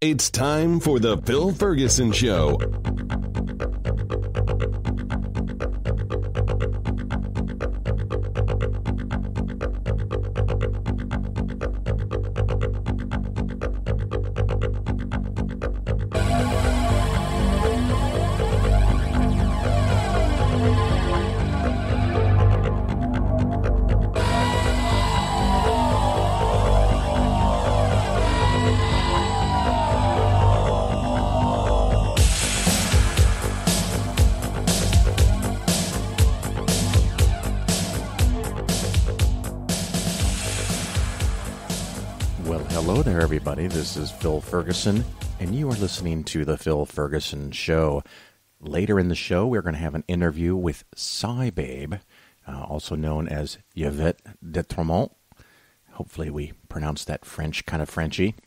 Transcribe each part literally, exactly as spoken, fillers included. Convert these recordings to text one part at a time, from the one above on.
It's time for the Phil Ferguson Show. Hello there, everybody. This is Phil Ferguson, and you are listening to The Phil Ferguson Show. Later in the show, we're going to have an interview with Scibabe, uh, also known as Yvette D'Entremont. Hopefully we pronounced that French, kind of Frenchy.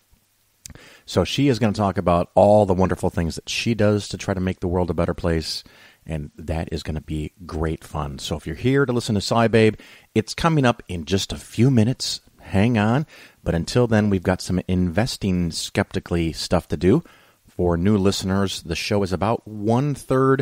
So she is going to talk about all the wonderful things that she does to try to make the world a better place, and that is going to be great fun. So if you're here to listen to Scibabe, it's coming up in just a few minutes. Hang on. But until then, we've got some investing skeptically stuff to do. For new listeners, the show is about one-third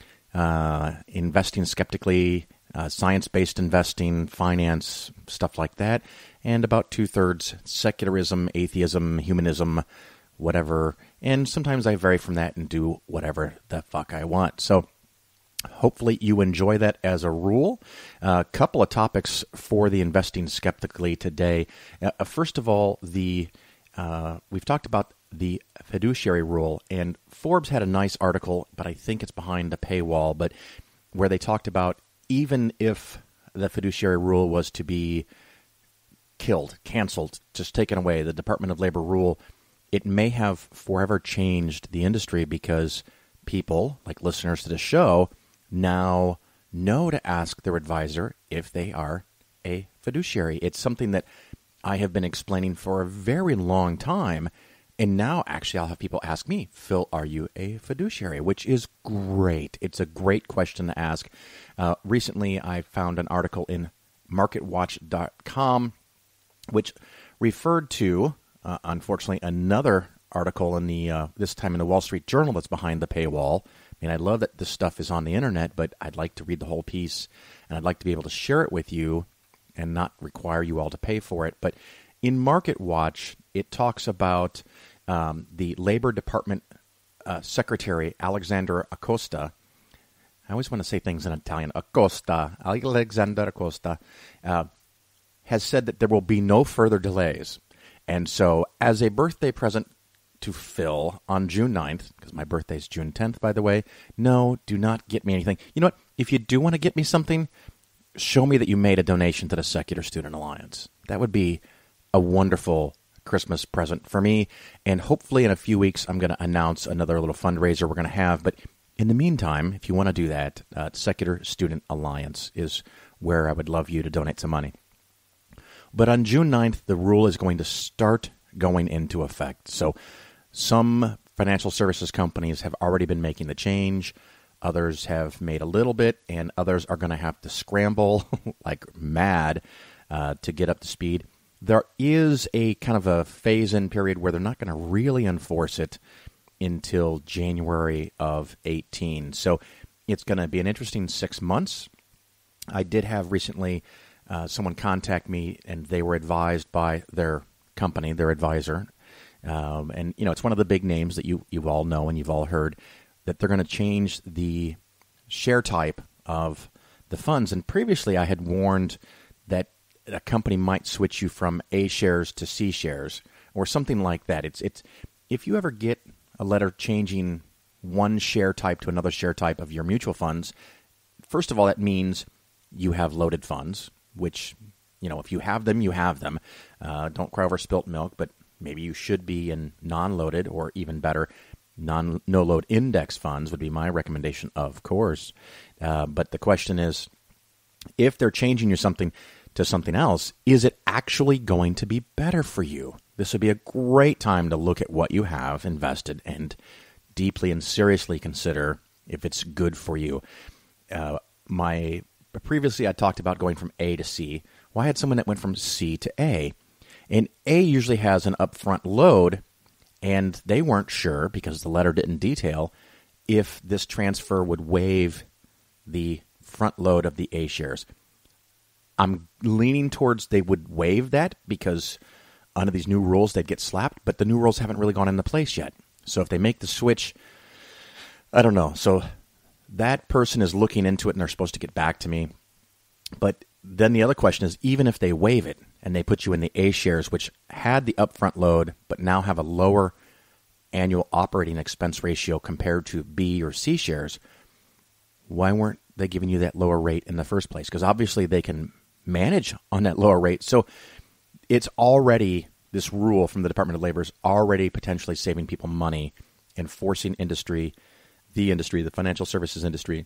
uh, investing skeptically, uh, science-based investing, finance, stuff like that, and about two-thirds secularism, atheism, humanism, whatever. And sometimes I vary from that and do whatever the fuck I want. So hopefully you enjoy that as a rule. A uh, couple of topics for the investing skeptically today. Uh, first of all, the uh, we've talked about the fiduciary rule, and Forbes had a nice article, but I think it's behind the paywall, but where they talked about even if the fiduciary rule was to be killed, canceled, just taken away, the Department of Labor rule, it may have forever changed the industry because people, like listeners to the show, now know to ask their advisor if they are a fiduciary. It's something that I have been explaining for a very long time, and now actually I'll have people ask me, Phil, are you a fiduciary? Which is great. It's a great question to ask. Uh, recently, I found an article in market watch dot com which referred to, uh, unfortunately, another article in the uh, this time in the Wall Street Journal that's behind the paywall. I mean, I love that this stuff is on the internet, but I'd like to read the whole piece, and I'd like to be able to share it with you and not require you all to pay for it. But in Market Watch, it talks about um, the Labor Department uh, Secretary, Alexander Acosta. I always want to say things in Italian. Acosta, Alexander Acosta, uh, has said that there will be no further delays. And so as a birthday present to Phil on June ninth, because my birthday is June tenth, by the way. No, do not get me anything. You know what? If you do want to get me something, show me that you made a donation to the Secular Student Alliance. That would be a wonderful Christmas present for me. And hopefully in a few weeks, I'm going to announce another little fundraiser we're going to have. But in the meantime, if you want to do that, uh, Secular Student Alliance is where I would love you to donate some money. But on June ninth, the rule is going to start going into effect. So some financial services companies have already been making the change. Others have made a little bit, and others are going to have to scramble like mad uh, to get up to speed. There is a kind of a phase-in period where they're not going to really enforce it until January of eighteen. So it's going to be an interesting six months. I did have recently uh, someone contact me, and they were advised by their company, their advisor, Um, and, you know, it's one of the big names that you, you all know and you've all heard, that they're going to change the share type of the funds. And previously I had warned that a company might switch you from A shares to C shares or something like that. It's it's if you ever get a letter changing one share type to another share type of your mutual funds, first of all, that means you have loaded funds, which, you know, if you have them, you have them. Uh, don't cry over spilt milk, but maybe you should be in non-loaded, or even better, non no-load index funds would be my recommendation, of course. Uh, but the question is, if they're changing you something to something else, is it actually going to be better for you? This would be a great time to look at what you have invested and deeply and seriously consider if it's good for you. Uh, my previously, I talked about going from A to C. Well, I had someone that went from C to A. And A usually has an upfront load, And they weren't sure, because the letter didn't detail, if this transfer would waive the front load of the A shares. I'm leaning towards they would waive that, because under these new rules they'd get slapped, but the new rules haven't really gone into place yet. So if they make the switch, I don't know. So that person is looking into it, and they're supposed to get back to me. But then the other question is, even if they waive it and they put you in the A shares, which had the upfront load but now have a lower annual operating expense ratio compared to B or C shares, why weren't they giving you that lower rate in the first place? Because obviously they can manage on that lower rate. So it's already, this rule from the Department of Labor is already potentially saving people money and forcing industry, the industry, the financial services industry,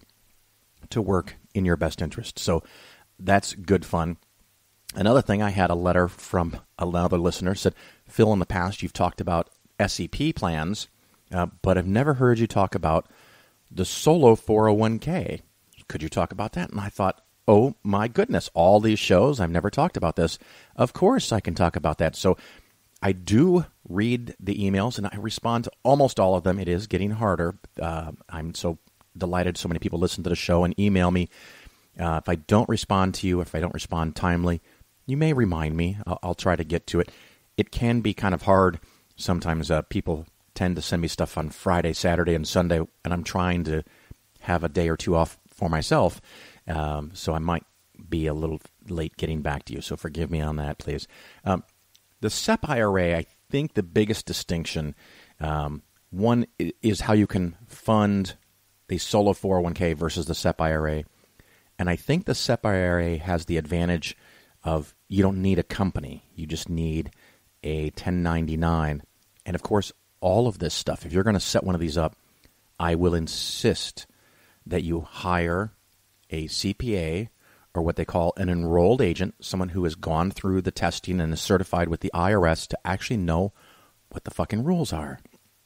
to work in your best interest. So that's good fun. Another thing, I had a letter from another listener, said, Phil, in the past you've talked about S E P plans, uh, but I've never heard you talk about the solo four oh one k. Could you talk about that? And I thought, oh my goodness, all these shows, I've never talked about this. Of course I can talk about that. So I do read the emails, and I respond to almost all of them. It is getting harder. Uh, I'm so delighted so many people listen to the show and email me. Uh, if I don't respond to you, if I don't respond timely, you may remind me. I'll, I'll try to get to it. It can be kind of hard. Sometimes uh, people tend to send me stuff on Friday, Saturday, and Sunday, and I'm trying to have a day or two off for myself. Um, so I might be a little late getting back to you. So forgive me on that, please. Um, the S E P I R A, I think the biggest distinction, um, one is how you can fund the solo four oh one k versus the S E P I R A. And I think the S E P I R A has the advantage of you don't need a company. You just need a ten ninety-nine. And of course, all of this stuff, if you're going to set one of these up, I will insist that you hire a C P A, or what they call an enrolled agent, someone who has gone through the testing and is certified with the I R S to actually know what the fucking rules are.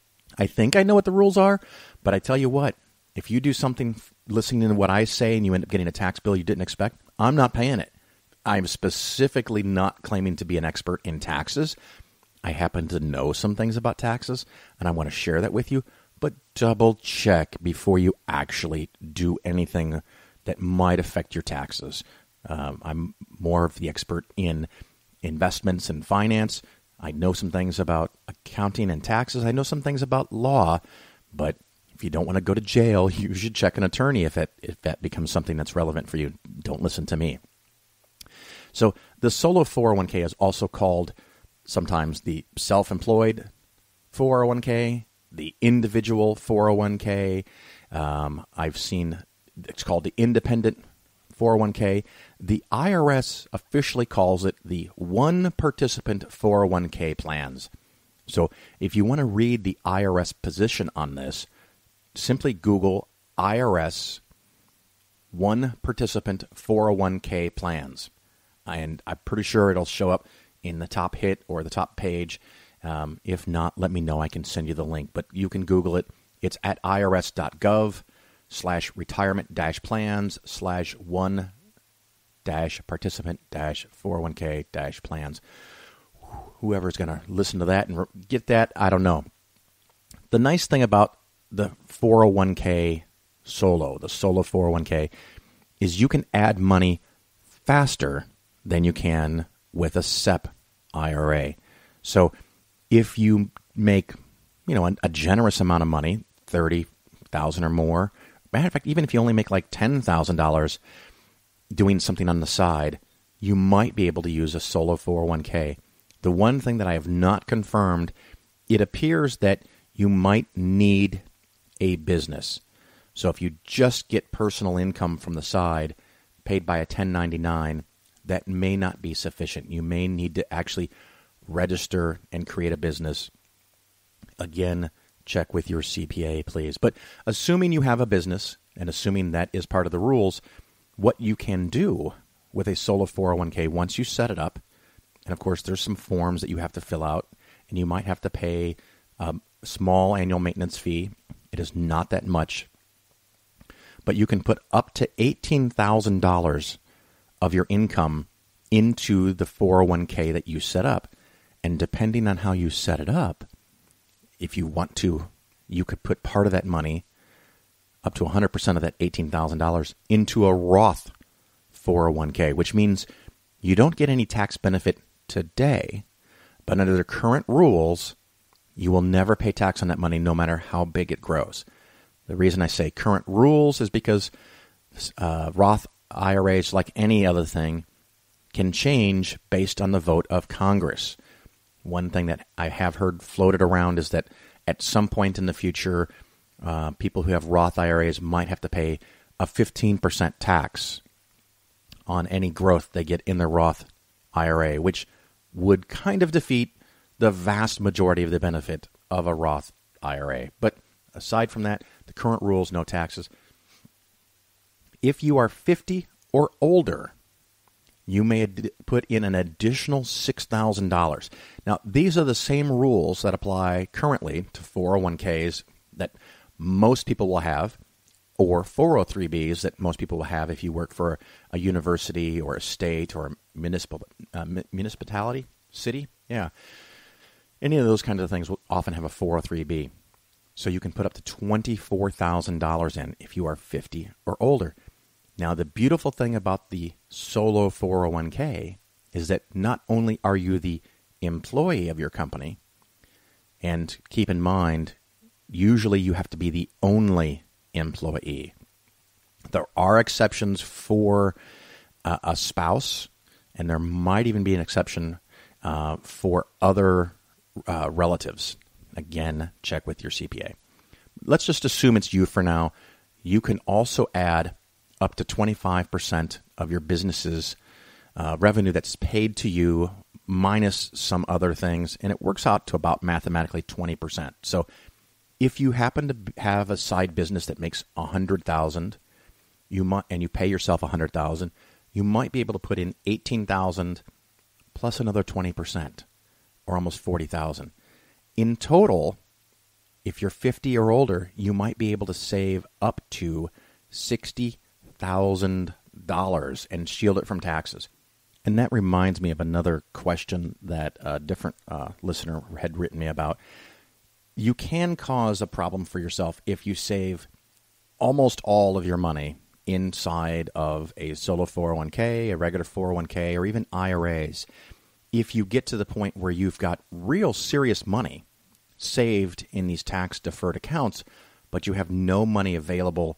I think I know what the rules are, but I tell you what, if you do something listening to what I say and you end up getting a tax bill you didn't expect, I'm not paying it. I'm specifically not claiming to be an expert in taxes. I happen to know some things about taxes, and I want to share that with you, but double check before you actually do anything that might affect your taxes. Um, I'm more of the expert in investments and finance. I know some things about accounting and taxes. I know some things about law, but if you don't want to go to jail, you should check an attorney if it, if that becomes something that's relevant for you. Don't listen to me. So the solo four oh one k is also called sometimes the self-employed four oh one k, the individual four oh one k. Um, I've seen it's called the independent four oh one k. The I R S officially calls it the one-participant four oh one k plans. So if you want to read the I R S position on this, simply Google I R S one-participant four oh one k plans. And I'm pretty sure it'll show up in the top hit or the top page. Um, if not, let me know. I can send you the link. But you can Google it. It's at irs.gov slash retirement dash plans slash one dash participant dash 401k dash plans. Whoever's going to listen to that and get that, I don't know. The nice thing about the four oh one k solo, the solo four oh one k, is you can add money faster than you can with a S E P I R A. So if you make, you know, a, a generous amount of money, thirty thousand dollars or more, matter of fact, even if you only make like ten thousand dollars doing something on the side, you might be able to use a solo four oh one k. The one thing that I have not confirmed, it appears that you might need a business. So if you just get personal income from the side, paid by a ten ninety-nine, that may not be sufficient. You may need to actually register and create a business. Again, check with your C P A, please. But assuming you have a business, and assuming that is part of the rules, what you can do with a solo four oh one k once you set it up, and of course there's some forms that you have to fill out, and you might have to pay a small annual maintenance fee. It is not that much. But you can put up to eighteen thousand dollars of your income into the four oh one k that you set up. And depending on how you set it up, if you want to, you could put part of that money, up to one hundred percent of that eighteen thousand dollars, into a Roth four oh one k, which means you don't get any tax benefit today, but under the current rules, you will never pay tax on that money no matter how big it grows. The reason I say current rules is because uh, Roth I R As, like any other thing, can change based on the vote of Congress. One thing that I have heard floated around is that at some point in the future, uh, people who have Roth I R As might have to pay a fifteen percent tax on any growth they get in their Roth I R A, which would kind of defeat the vast majority of the benefit of a Roth I R A. But aside from that, the current rules, no taxes. If you are fifty or older, you may ad- put in an additional six thousand dollars. Now, these are the same rules that apply currently to four oh one k's that most people will have, or four oh three b's that most people will have if you work for a university or a state or a municipal uh, municipality, city. Yeah. Any of those kinds of things will often have a four oh three b. So you can put up to twenty-four thousand dollars in if you are fifty or older. Now, the beautiful thing about the solo four oh one k is that not only are you the employee of your company, and keep in mind, usually you have to be the only employee. There are exceptions for uh, a spouse, and there might even be an exception uh, for other uh, relatives. Again, check with your C P A. Let's just assume it's you for now. You can also add up to twenty-five percent of your business's uh, revenue that's paid to you minus some other things, and it works out to about mathematically twenty percent. So if you happen to have a side business that makes one hundred thousand dollars, you might, and you pay yourself one hundred thousand dollars, you might be able to put in eighteen thousand dollars plus another twenty percent, or almost forty thousand dollars. In total, if you're fifty or older, you might be able to save up to sixty thousand dollars and shield it from taxes. And that reminds me of another question that a different uh, listener had written me about. You can cause a problem for yourself if you save almost all of your money inside of a solo four oh one k, a regular four oh one k, or even I R As. If you get to the point where you've got real serious money saved in these tax-deferred accounts, but you have no money available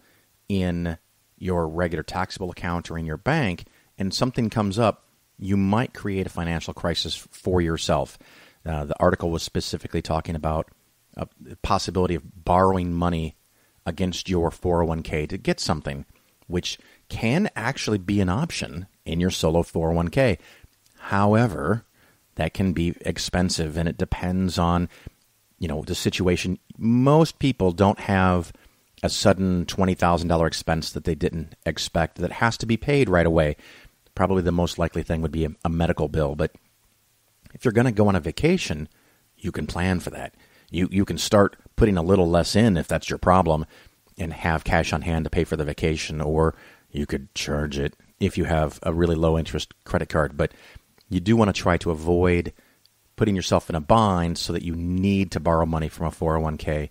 in your regular taxable account or in your bank, and something comes up, you might create a financial crisis for yourself. Uh, the article was specifically talking about uh, the possibility of borrowing money against your four oh one k to get something, which can actually be an option in your solo four oh one k. However, that can be expensive, and it depends on, you know, the situation. Most people don't have a sudden twenty thousand dollars expense that they didn't expect that has to be paid right away. Probably the most likely thing would be a, a medical bill. But if you're going to go on a vacation, you can plan for that. You you can start putting a little less in if that's your problem and have cash on hand to pay for the vacation, or you could charge it if you have a really low interest credit card. But you do want to try to avoid putting yourself in a bind so that you need to borrow money from a four oh one k.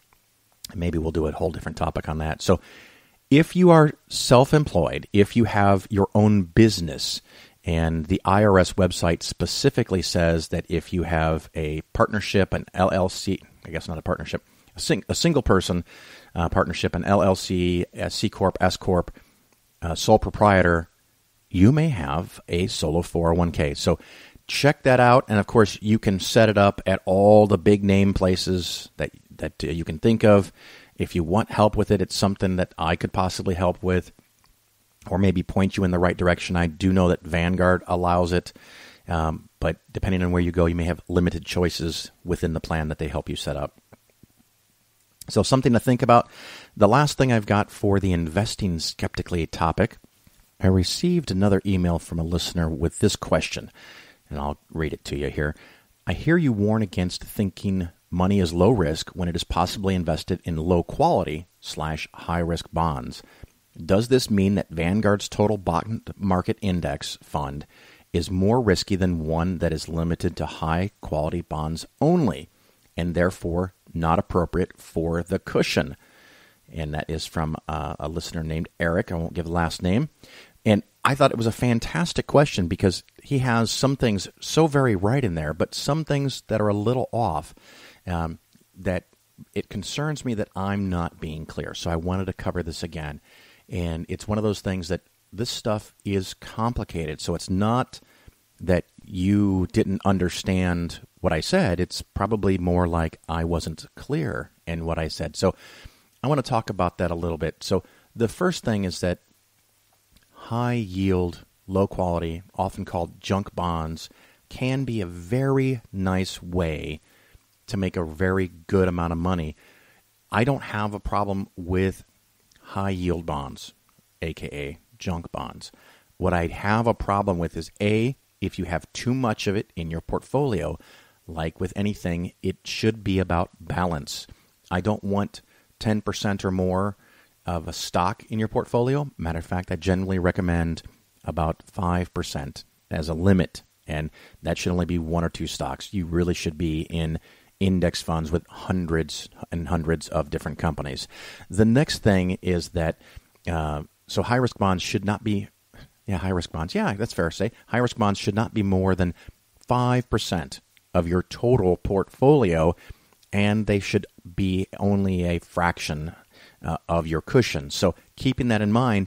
Maybe we'll do a whole different topic on that. So if you are self-employed, if you have your own business, and the I R S website specifically says that if you have a partnership, an L L C, I guess not a partnership, a, sing, a single person uh, partnership, an L L C, a C Corp, S Corp, uh, sole proprietor, you may have a solo four oh one k. So check that out. And of course, you can set it up at all the big name places that, that uh, you can think of. If you want help with it, it's something that I could possibly help with, or maybe point you in the right direction. I do know that Vanguard allows it, um, but depending on where you go, you may have limited choices within the plan that they help you set up. So something to think about. The last thing I've got for the investing skeptically topic, I received another email from a listener with this question, and I'll read it to you here. I hear you warn against thinking money is low risk when it is possibly invested in low quality slash high risk bonds. Does this mean that Vanguard's total bond market index fund is more risky than one that is limited to high quality bonds only, and therefore not appropriate for the cushion. And that is from uh, a listener named Eric. I won't give the last name. And I thought it was a fantastic question because he has some things so very right in there, but some things that are a little off, um, that it concerns me that I'm not being clear. So I wanted to cover this again. And it's one of those things that this stuff is complicated. So it's not that you didn't understand what I said. It's probably more like I wasn't clear in what I said. So I want to talk about that a little bit. So the first thing is that high yield, low quality, often called junk bonds, can be a very nice way to make a very good amount of money. I don't have a problem with high yield bonds, aka junk bonds. What I have a problem with is A, if you have too much of it in your portfolio, like with anything, it should be about balance. I don't want ten percent or more of a stock in your portfolio. Matter of fact, I generally recommend about five percent as a limit, and that should only be one or two stocks. You really should be in index funds with hundreds and hundreds of different companies. The next thing is that, uh, so high-risk bonds should not be, yeah, high-risk bonds, yeah, that's fair to say. High-risk bonds should not be more than five percent of your total portfolio, and they should be only a fraction uh, of your cushion. So keeping that in mind,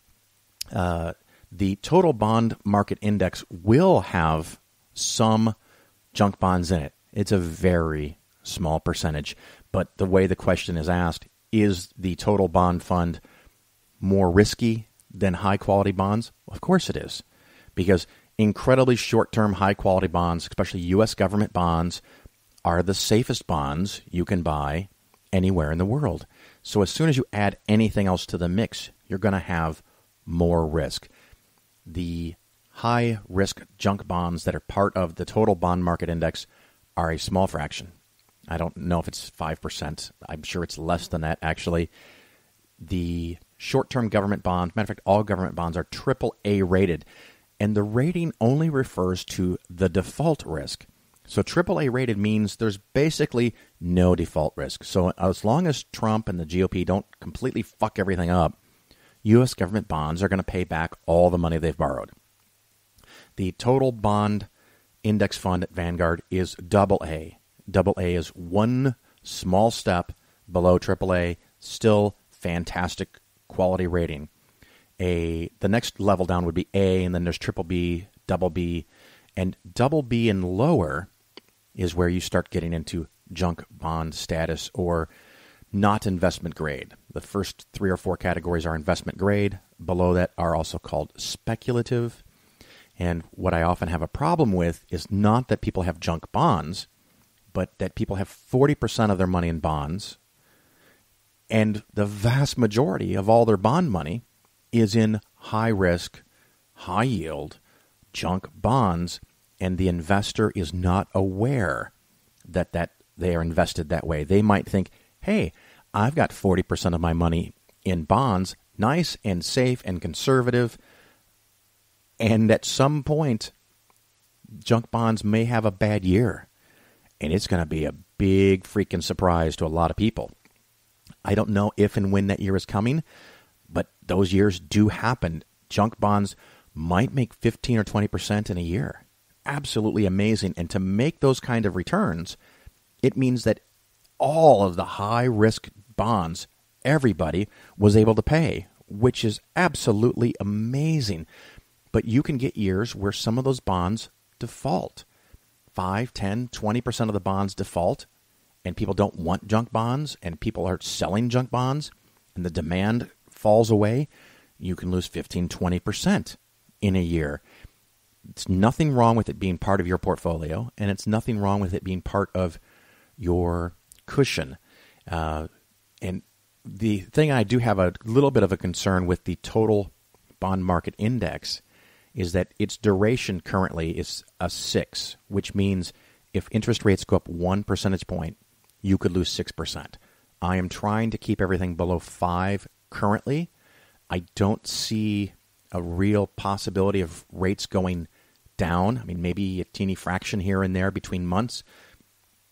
uh, the total bond market index will have some junk bonds in it. It's a very small percentage. But the way the question is asked, is the total bond fund more risky than high-quality bonds? Of course it is, because incredibly short-term high-quality bonds, especially U S government bonds, are the safest bonds you can buy anywhere in the world. So as soon as you add anything else to the mix, you're going to have more risk. The high-risk junk bonds that are part of the total bond market index are a small fraction. I don't know if it's five percent. I'm sure it's less than that, actually. The short-term government bonds, matter of fact, all government bonds are triple A rated, and the rating only refers to the default risk. So triple A rated means there's basically no default risk. So as long as Trump and the G O P don't completely fuck everything up, U S government bonds are going to pay back all the money they've borrowed. The total bond index fund at Vanguard is double A. Double A is one small step below triple A, still fantastic quality rating. A the next level down would be A, and then there's triple B, double B, and double B and lower is where you start getting into junk bond status or not investment grade. The first three or four categories are investment grade. Below that are also called speculative. And what I often have a problem with is not that people have junk bonds, but that people have forty percent of their money in bonds, and the vast majority of all their bond money is in high-risk, high-yield junk bonds, and the investor is not aware that, that they are invested that way. They might think, hey, I've got forty percent of my money in bonds, nice and safe and conservative, and at some point, junk bonds may have a bad year, and it's going to be a big freaking surprise to a lot of people. I don't know if and when that year is coming, but those years do happen. Junk bonds might make fifteen or twenty percent in a year. Absolutely amazing. And to make those kind of returns, it means that all of the high-risk bonds, everybody was able to pay, which is absolutely amazing. But you can get years where some of those bonds default. five, ten, twenty percent of the bonds default, and people don't want junk bonds, and people are selling junk bonds, and the demand falls away. You can lose fifteen, twenty percent in a year. It's nothing wrong with it being part of your portfolio, and it's nothing wrong with it being part of your cushion. Uh, and the thing I do have a little bit of a concern with the total bond market index is that its duration currently is a six, which means if interest rates go up one percentage point, you could lose six percent. I am trying to keep everything below five currently. I don't see a real possibility of rates going down. I mean, maybe a teeny fraction here and there between months.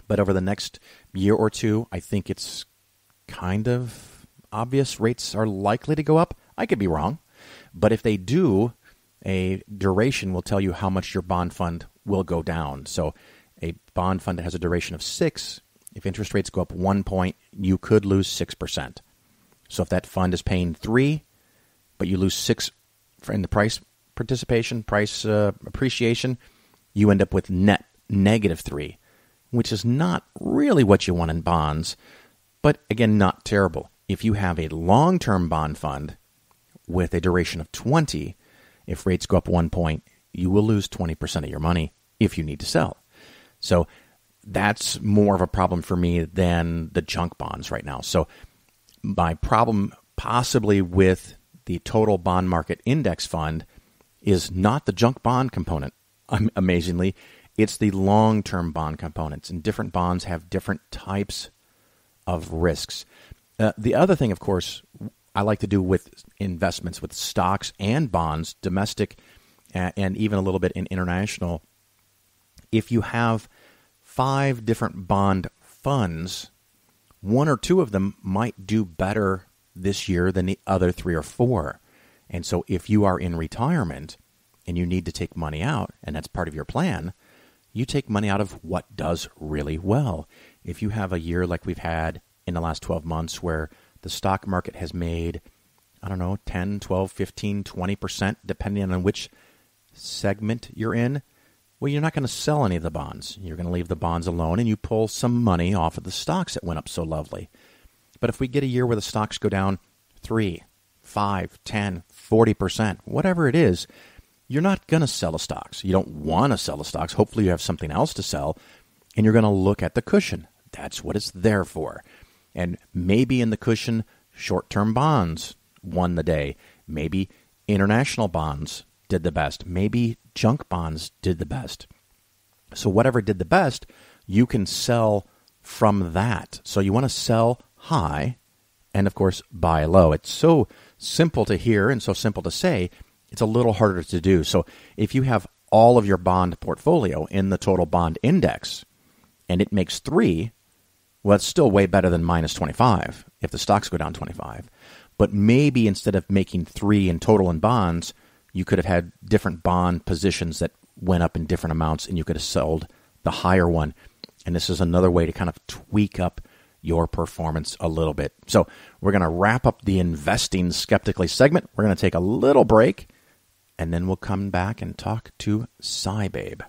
But over the next year or two, I think it's kind of obvious rates are likely to go up. I could be wrong. But if they do, a duration will tell you how much your bond fund will go down. So a bond fund that has a duration of six, if interest rates go up one point, you could lose six percent. So if that fund is paying three, but you lose six in the price participation, price uh, appreciation, you end up with net negative three, which is not really what you want in bonds, but again, not terrible. If you have a long-term bond fund with a duration of twenty, if rates go up one point, you will lose twenty percent of your money if you need to sell. So that's more of a problem for me than the junk bonds right now. So my problem possibly with the total bond market index fund is not the junk bond component, amazingly. It's the long-term bond components, and different bonds have different types of risks. Uh, the other thing, of course, I like to do with investments with stocks and bonds, domestic uh, and even a little bit in international, if you have five different bond funds, one or two of them might do better this year than the other three or four. And so if you are in retirement and you need to take money out, and that's part of your plan, you take money out of what does really well. If you have a year like we've had in the last twelve months where the stock market has made, I don't know, ten, twelve, fifteen, twenty percent, depending on which segment you're in, well, you're not going to sell any of the bonds. You're going to leave the bonds alone, and you pull some money off of the stocks that went up so lovely. But if we get a year where the stocks go down three, five, ten, forty percent, whatever it is, you're not going to sell the stocks. You don't want to sell the stocks. Hopefully you have something else to sell, and you're going to look at the cushion. That's what it's there for. And maybe in the cushion, short-term bonds won the day. Maybe international bonds did the best. Maybe junk bonds did the best. So whatever did the best, you can sell from that. So you want to sell high and, of course, buy low. It's so simple to hear and so simple to say, it's a little harder to do. So if you have all of your bond portfolio in the total bond index and it makes three, well, it's still way better than minus twenty-five if the stocks go down twenty-five. But maybe instead of making three in total in bonds, you could have had different bond positions that went up in different amounts, and you could have sold the higher one. And this is another way to kind of tweak up your performance a little bit. So we're going to wrap up the Investing Skeptically segment. We're going to take a little break, and then we'll come back and talk to Scibabe.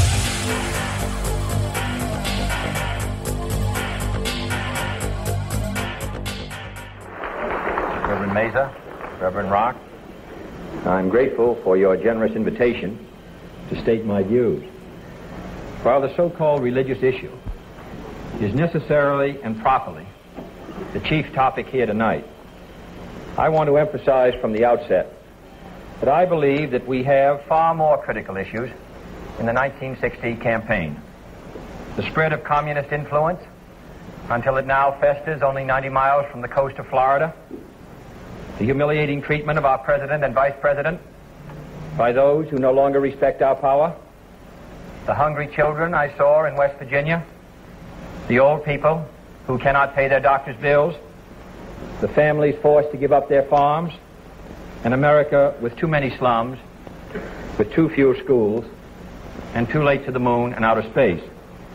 Reverend Mesa, Reverend Rock, I'm grateful for your generous invitation to state my views. While the so-called religious issue is necessarily and properly the chief topic here tonight, I want to emphasize from the outset that I believe that we have far more critical issues in the nineteen sixty campaign. The spread of communist influence until it now festers only ninety miles from the coast of Florida. The humiliating treatment of our president and vice president by those who no longer respect our power. The hungry children I saw in West Virginia. The old people who cannot pay their doctor's bills. The families forced to give up their farms. An America with too many slums, with too few schools, and too late to the moon and outer space.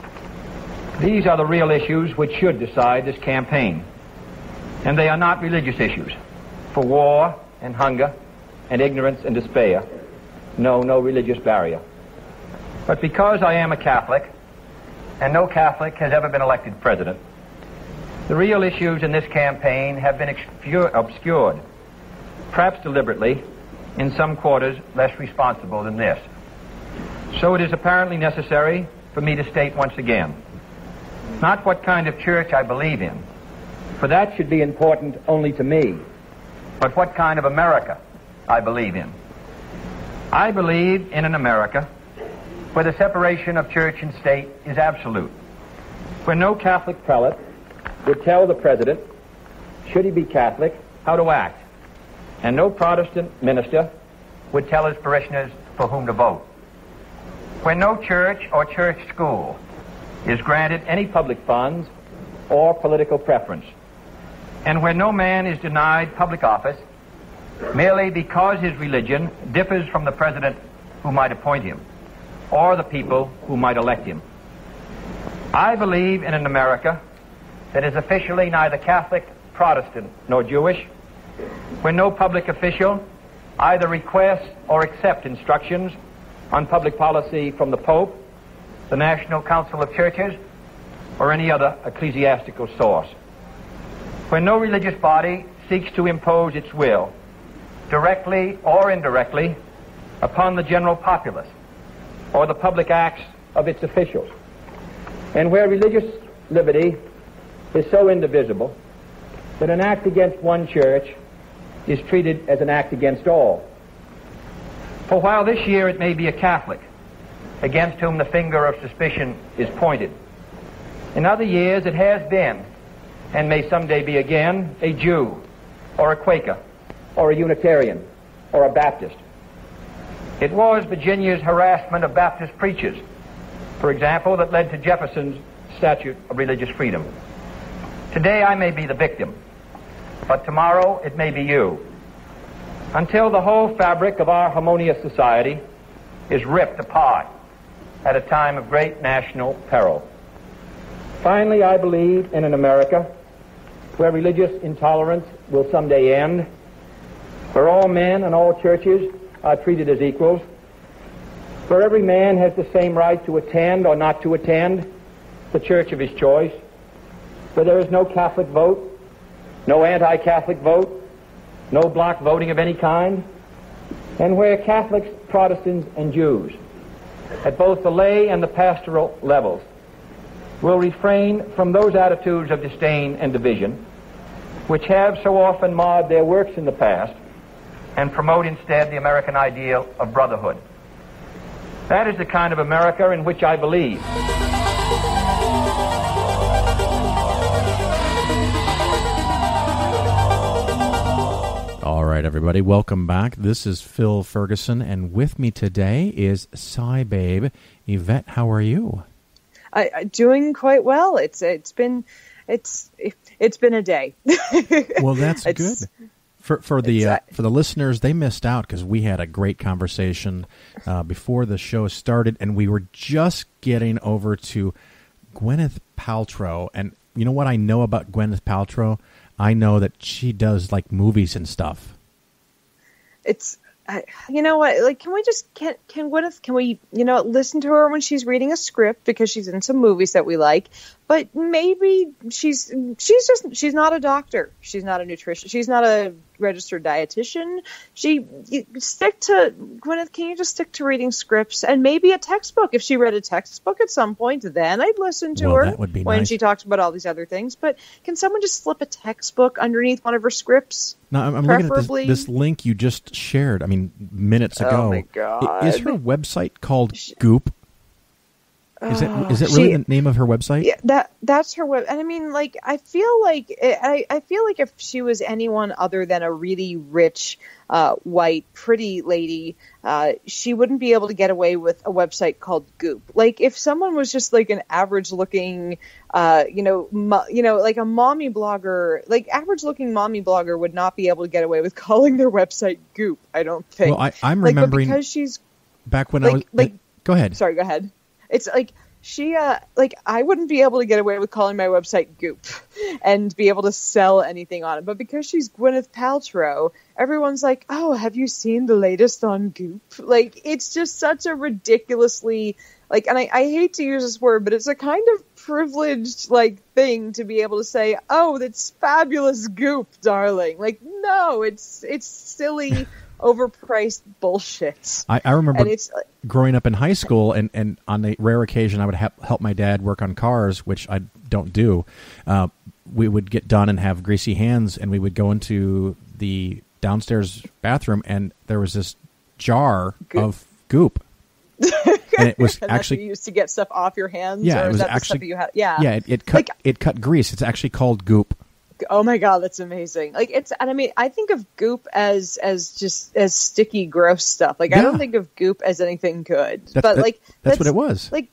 These are the real issues which should decide this campaign. And they are not religious issues. For war and hunger and ignorance and despair, no, no religious barrier. But because I am a Catholic, and no Catholic has ever been elected president, the real issues in this campaign have been obscured, perhaps deliberately, in some quarters less responsible than this. So it is apparently necessary for me to state once again, not what kind of church I believe in, for that should be important only to me, but what kind of America I believe in. I believe in an America where the separation of church and state is absolute, where no Catholic prelate would tell the president, should he be Catholic, how to act, and no Protestant minister would tell his parishioners for whom to vote, where no church or church school is granted any public funds or political preference, and where no man is denied public office merely because his religion differs from the president who might appoint him or the people who might elect him. I believe in an America that is officially neither Catholic, Protestant, nor Jewish, where no public official either requests or accepts instructions on public policy from the Pope, the National Council of Churches, or any other ecclesiastical source, where no religious body seeks to impose its will, directly or indirectly, upon the general populace or the public acts of its officials, and where religious liberty is so indivisible that an act against one church is treated as an act against all. For while this year it may be a Catholic against whom the finger of suspicion is pointed, in other years it has been, and may someday be again, a Jew, or a Quaker, or a Unitarian, or a Baptist. It was Virginia's harassment of Baptist preachers, for example, that led to Jefferson's Statute of Religious Freedom. Today I may be the victim, but tomorrow it may be you, until the whole fabric of our harmonious society is ripped apart at a time of great national peril. Finally, I believe in an America where religious intolerance will someday end, where all men and all churches are treated as equals, where every man has the same right to attend or not to attend the church of his choice, where there is no Catholic vote, no anti-Catholic vote, no block voting of any kind, and where Catholics, Protestants, and Jews, at both the lay and the pastoral levels, will refrain from those attitudes of disdain and division which have so often marred their works in the past, and promote instead the American ideal of brotherhood. That is the kind of America in which I believe. All right, everybody, welcome back. This is Phil Ferguson, and with me today is Scibabe. Yvette, how are you? I, I doing quite well. It's it's been it's it's been a day. Well, that's it's, good. For for the uh, uh, for the listeners, they missed out because we had a great conversation uh, before the show started, and we were just getting over to Gwyneth Paltrow. And you know what I know about Gwyneth Paltrow? I know that she does like movies and stuff. It's I, you know what? Like, can we just can can Gwyneth? Can we you know listen to her when she's reading a script because she's in some movies that we like? But maybe she's she's just she's not a doctor. She's not a nutrition. She's not a registered dietitian. She you stick to Gwyneth. Can you just stick to reading scripts and maybe a textbook? If she read a textbook at some point, then I'd listen to well, her that would be when nice. she talks about all these other things. But can someone just slip a textbook underneath one of her scripts? No, I'm, I'm looking at this, this link you just shared. I mean, minutes ago. Oh my God! I- Is her website called Goop? Is that is that really She- the name of her website? Yeah, that that's her web. And I mean, like, I feel like I, I feel like if she was anyone other than a really rich, uh, white, pretty lady, uh, she wouldn't be able to get away with a website called Goop. Like, if someone was just like an average-looking, uh, you know, mo- you know, like a mommy blogger, like average-looking mommy blogger would not be able to get away with calling their website Goop. I don't think. Well, I, I'm like, remembering but because she's back when like, I was. like. Go ahead. Sorry, go ahead. It's like she, uh, like I wouldn't be able to get away with calling my website Goop and be able to sell anything on it. But because she's Gwyneth Paltrow, everyone's like, oh, have you seen the latest on Goop? Like, it's just such a ridiculously, like, and I, I hate to use this word, but it's a kind of privileged, like, thing to be able to say, oh, that's fabulous Goop, darling. Like, no, it's, it's silly. Overpriced bullshit. I, I remember and it's, growing up in high school, and, and on a rare occasion, I would ha- help my dad work on cars, which I don't do. Uh, we would get done and have greasy hands, and we would go into the downstairs bathroom, and there was this jar goop. of goop. And it was and actually you used to get stuff off your hands. Yeah, or it was is that actually the stuff that you had? Yeah, yeah. It, it cut like, it cut grease. It's actually called goop. Oh my God, that's amazing! Like it's, and I mean, I think of Goop as as just as sticky, gross stuff. Like yeah. I don't think of Goop as anything good. That's, but that, like that's, that's what it was. Like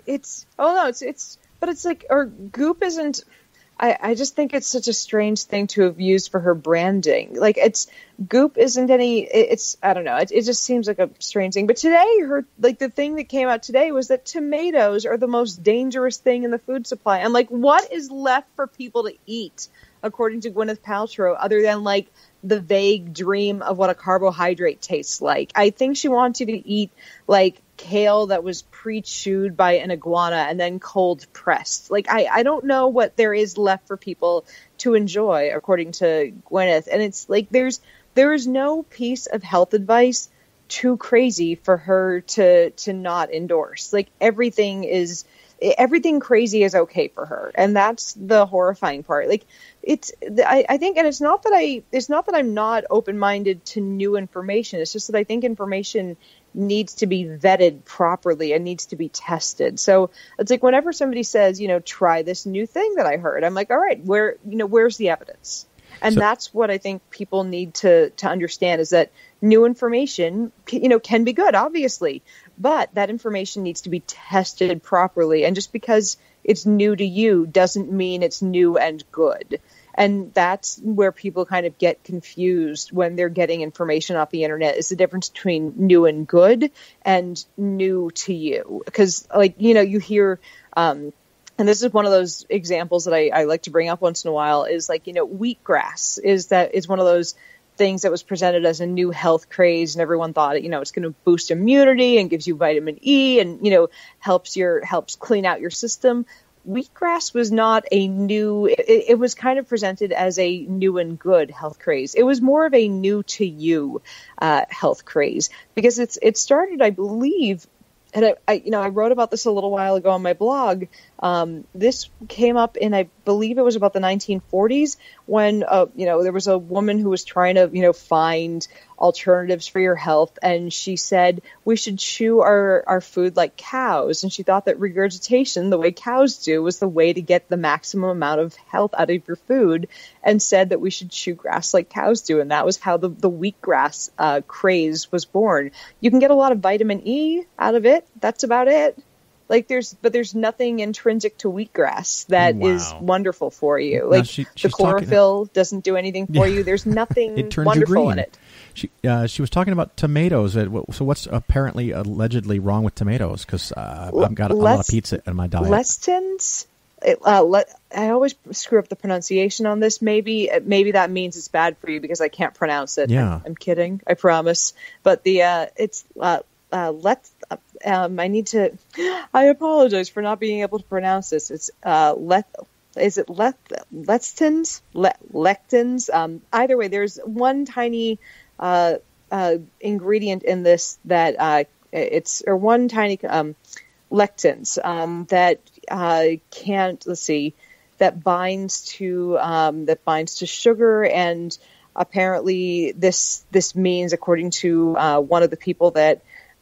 it's oh no, it's it's but it's like or Goop isn't. I, I just think it's such a strange thing to have used for her branding. Like it's Goop isn't any. It, it's I don't know. It, it just seems like a strange thing. But today, her like the thing that came out today was that tomatoes are the most dangerous thing in the food supply. I'm like, what is left for people to eat, according to Gwyneth Paltrow, other than like the vague dream of what a carbohydrate tastes like? I think she wants you to eat like kale that was pre-chewed by an iguana and then cold pressed. Like I, I don't know what there is left for people to enjoy, according to Gwyneth. And it's like there's there is no piece of health advice too crazy for her to to not endorse. Like everything is everything crazy is okay for her, and that's the horrifying part. Like it's I, I think, and it's not that I it's not that I'm not open-minded to new information. It's just that I think information needs to be vetted properly and needs to be tested. So it's like whenever somebody says, you know, try this new thing that I heard, I'm like, all right, where, you know, where's the evidence? And so, that's what I think people need to, to understand is that new information, you know, can be good, obviously, but that information needs to be tested properly. And just because it's new to you doesn't mean it's new and good. And that's where people kind of get confused when they're getting information off the internet, is the difference between new and good and new to you. Because, like, you know, you hear, um, and this is one of those examples that I, I like to bring up once in a while, is like, you know, wheatgrass is that is one of those things that was presented as a new health craze, and everyone thought, you know, it's going to boost immunity and gives you vitamin E and, you know, helps your helps clean out your system. Wheatgrass was not a new, it, it was kind of presented as a new and good health craze. It was more of a new to you uh, health craze, because it's it started, I believe, and I, I, you know, I wrote about this a little while ago on my blog. Um, this came up in, I believe it was about the nineteen forties, when, uh, you know, there was a woman who was trying to, you know, find alternatives for your health. And she said, we should chew our, our food like cows. And she thought that regurgitation, the way cows do, was the way to get the maximum amount of health out of your food, and said that we should chew grass like cows do. And that was how the, the wheatgrass uh, craze was born. You can get a lot of vitamin E out of it. That's about it. Like there's, but there's nothing intrinsic to wheatgrass that wow. is wonderful for you. Like no, she, the chlorophyll talking... doesn't do anything for you. There's nothing it turns wonderful you green. in it. She uh, she was talking about tomatoes. So what's apparently allegedly wrong with tomatoes? Because uh, I've got a, a lot of pizza in my diet. Lectins. Uh, le- I always screw up the pronunciation on this. Maybe maybe that means it's bad for you because I can't pronounce it. Yeah. I'm, I'm kidding. I promise. But the uh, it's uh, uh, let. Um, I need to. I apologize for not being able to pronounce this. It's uh, let. Is it let lectins? Le- lectins. Um, either way, there's one tiny uh, uh, ingredient in this that uh, it's or one tiny um, lectins um, that uh, can't. Let's see. That binds to um, that binds to sugar, and apparently this this means, according to uh, one of the people that.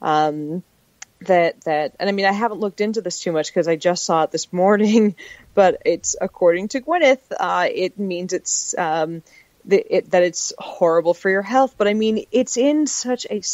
Um, that that and I mean I haven't looked into this too much because I just saw it this morning, but it's according to Gwyneth, uh, it means it's um, the, it, that it's horrible for your health. But I mean, it's in such a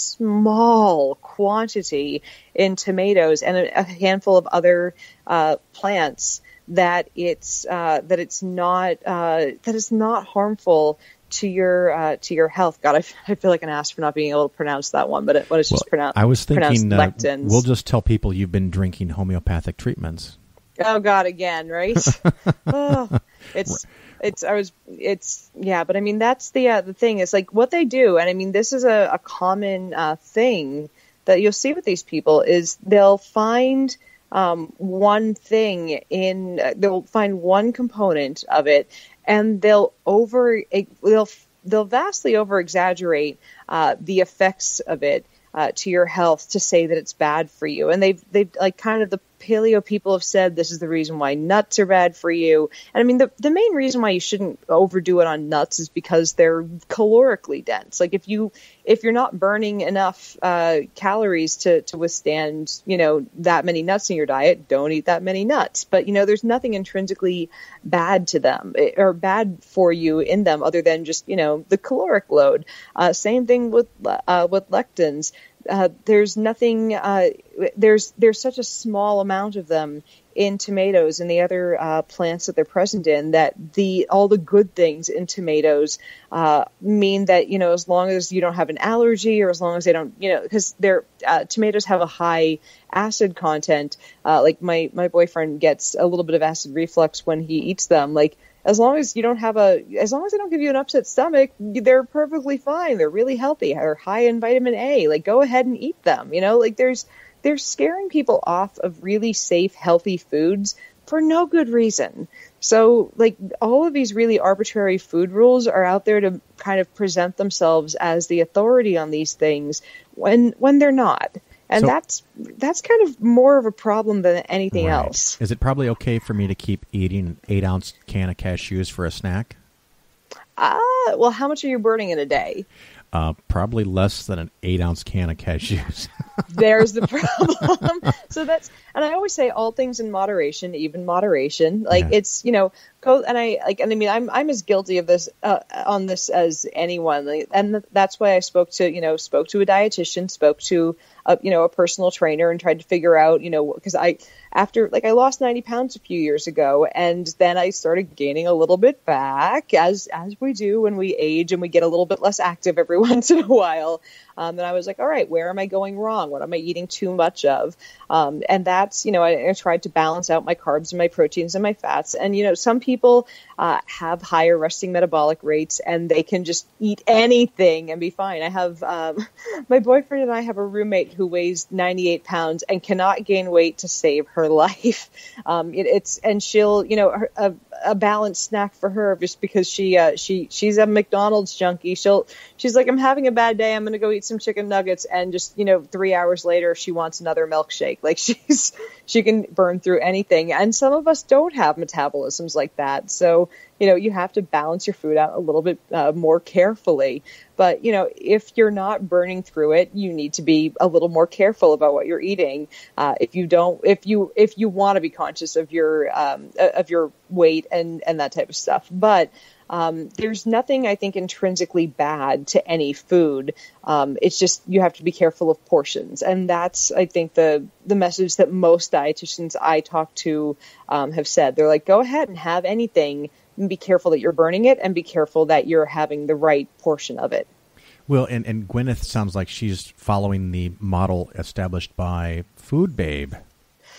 small quantity in tomatoes and a, a handful of other uh, plants that it's uh, that it's not uh, that it's not harmful to your uh, to your health. God, I, f- I feel like an ass for not being able to pronounce that one, but it, what is just well, pronounced? I was thinking uh, lectins. We'll just tell people you've been drinking homeopathic treatments. Oh God, again, right? oh, it's it's I was it's yeah, but I mean that's the uh, the thing is like what they do, and I mean this is a, a common uh, thing that you'll see with these people is they'll find. Um, one thing in uh, they'll find one component of it, and they'll over they'll they'll vastly over exaggerate uh, the effects of it uh, to your health to say that it's bad for you. And they've they've like kind of the paleo people have said this is the reason why nuts are bad for you. And I mean the the main reason why you shouldn't overdo it on nuts is because they're calorically dense. Like if you if you're not burning enough uh, calories to to withstand, you know, that many nuts in your diet, don't eat that many nuts. But you know, there's nothing intrinsically bad to them or bad for you in them other than just, you know, the caloric load. Uh, same thing with uh, with lectins. Uh, there's nothing uh, there's there's such a small amount of them in tomatoes and the other uh, plants that they're present in, that the all the good things in tomatoes uh, mean that, you know, as long as you don't have an allergy, or as long as they don't, you know, because they're uh, tomatoes have a high acid content. Uh, like my my boyfriend gets a little bit of acid reflux when he eats them. Like, as long as you don't have a, as long as they don't give you an upset stomach, they're perfectly fine. They're really healthy. They're high in vitamin A. Like, go ahead and eat them. You know, like there's, they're scaring people off of really safe, healthy foods for no good reason. So, like, all of these really arbitrary food rules are out there to kind of present themselves as the authority on these things when when they're not. And so, that's that's kind of more of a problem than anything right. else. Is it probably okay for me to keep eating an eight-ounce can of cashews for a snack? Ah, uh, well, how much are you burning in a day? Uh, probably less than an eight-ounce can of cashews. There's the problem. So that's, and I always say all things in moderation, even moderation. Like yeah. it's, you know, go, and I like, and I mean, I'm I'm as guilty of this uh, on this as anyone, like, and th- that's why I spoke to, you know, spoke to a dietitian, spoke to, a, you know, a personal trainer, and tried to figure out, you know, because I. After, like, I lost ninety pounds a few years ago, and then I started gaining a little bit back, as as we do when we age and we get a little bit less active every once in a while. Um, and I was like, all right, where am I going wrong? What am I eating too much of? Um, and that's, you know, I, I tried to balance out my carbs and my proteins and my fats. And, you know, some people uh, have higher resting metabolic rates, and they can just eat anything and be fine. I have, um, my boyfriend and I have a roommate who weighs ninety-eight pounds and cannot gain weight to save her life. Um, it, it's, and she'll, you know, her, a, a balanced snack for her, just because she, uh, she, she's a McDonald's junkie. She'll, she's like, I'm having a bad day. I'm going to go eat some chicken nuggets. And just, you know, three hours later, she wants another milkshake. Like, she's, she can burn through anything. And some of us don't have metabolisms like that. So, you know, you have to balance your food out a little bit uh, more carefully. But, you know, if you're not burning through it, you need to be a little more careful about what you're eating. Uh, if you don't, if you, if you want to be conscious of your, um, of your weight and, and that type of stuff. But, um, there's nothing, I think, intrinsically bad to any food. Um, it's just, you have to be careful of portions. And that's, I think, the, the message that most dietitians I talk to, um, have said. They're like, go ahead and have anything. And be careful that you're burning it, and be careful that you're having the right portion of it. Well, and, and Gwyneth sounds like she's following the model established by Food Babe. Your,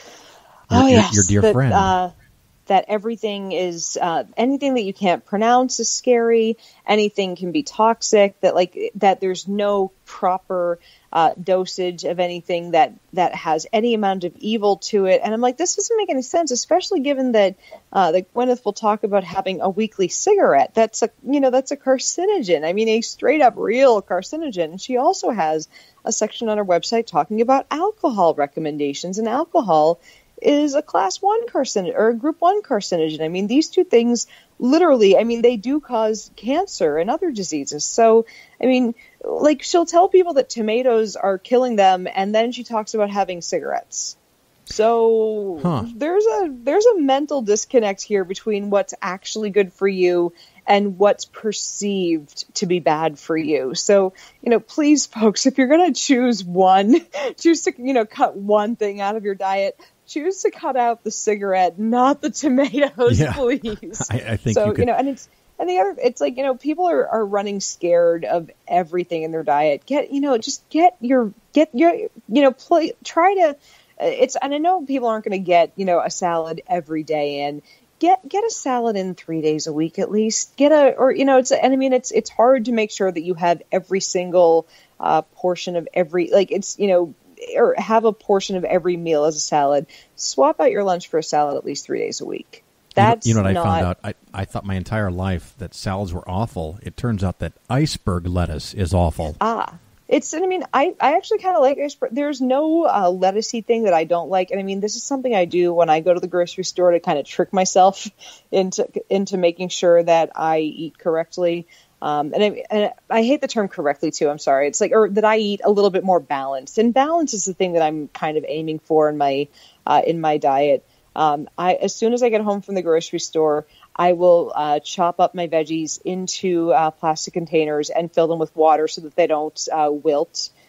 oh, yes. Your, your dear that, friend. Uh, that everything is, uh, anything that you can't pronounce is scary. Anything can be toxic. That like that there's no proper uh, dosage of anything that, that has any amount of evil to it. And I'm like, this doesn't make any sense, especially given that uh, that Gwyneth will talk about having a weekly cigarette. That's a, you know, that's a carcinogen. I mean, a straight up real carcinogen. And she also has a section on her website talking about alcohol recommendations, and alcohol is a class one carcinogen or a group one carcinogen. I mean, these two things literally, I mean, they do cause cancer and other diseases. So, I mean, like, she'll tell people that tomatoes are killing them, and then she talks about having cigarettes. So huh. there's a there's a mental disconnect here between what's actually good for you and what's perceived to be bad for you. So, you know, please, folks, if you're going to choose one, choose to, you know, cut one thing out of your diet, choose to cut out the cigarette, not the tomatoes, yeah. please. I, I think so, you, could... you know, and it's, and the other, it's like, you know, people are, are running scared of everything in their diet. Get, you know, just get your, get your, you know, play, try to, it's, and I know people aren't going to get, you know, a salad every day in. Get, get a salad in three days a week at least. Get a, or, you know, it's, and I mean, it's, it's hard to make sure that you have every single uh, portion of every, like, it's, you know, or have a portion of every meal as a salad. Swap out your lunch for a salad at least three days a week. That's you know, you know what not... I found out? I, I thought my entire life that salads were awful. It turns out that iceberg lettuce is awful. Ah, it's, and I mean, I, I actually kind of like iceberg. There's no uh, lettucey thing that I don't like. And I mean, this is something I do when I go to the grocery store to kind of trick myself into, into making sure that I eat correctly. Um, and, I, and I hate the term correctly too. I'm sorry. It's like, or that I eat a little bit more balanced, and balance is the thing that I'm kind of aiming for in my, uh, in my diet. Um, I, as soon as I get home from the grocery store, I will, uh, chop up my veggies into, uh, plastic containers and fill them with water so that they don't, uh, wilt.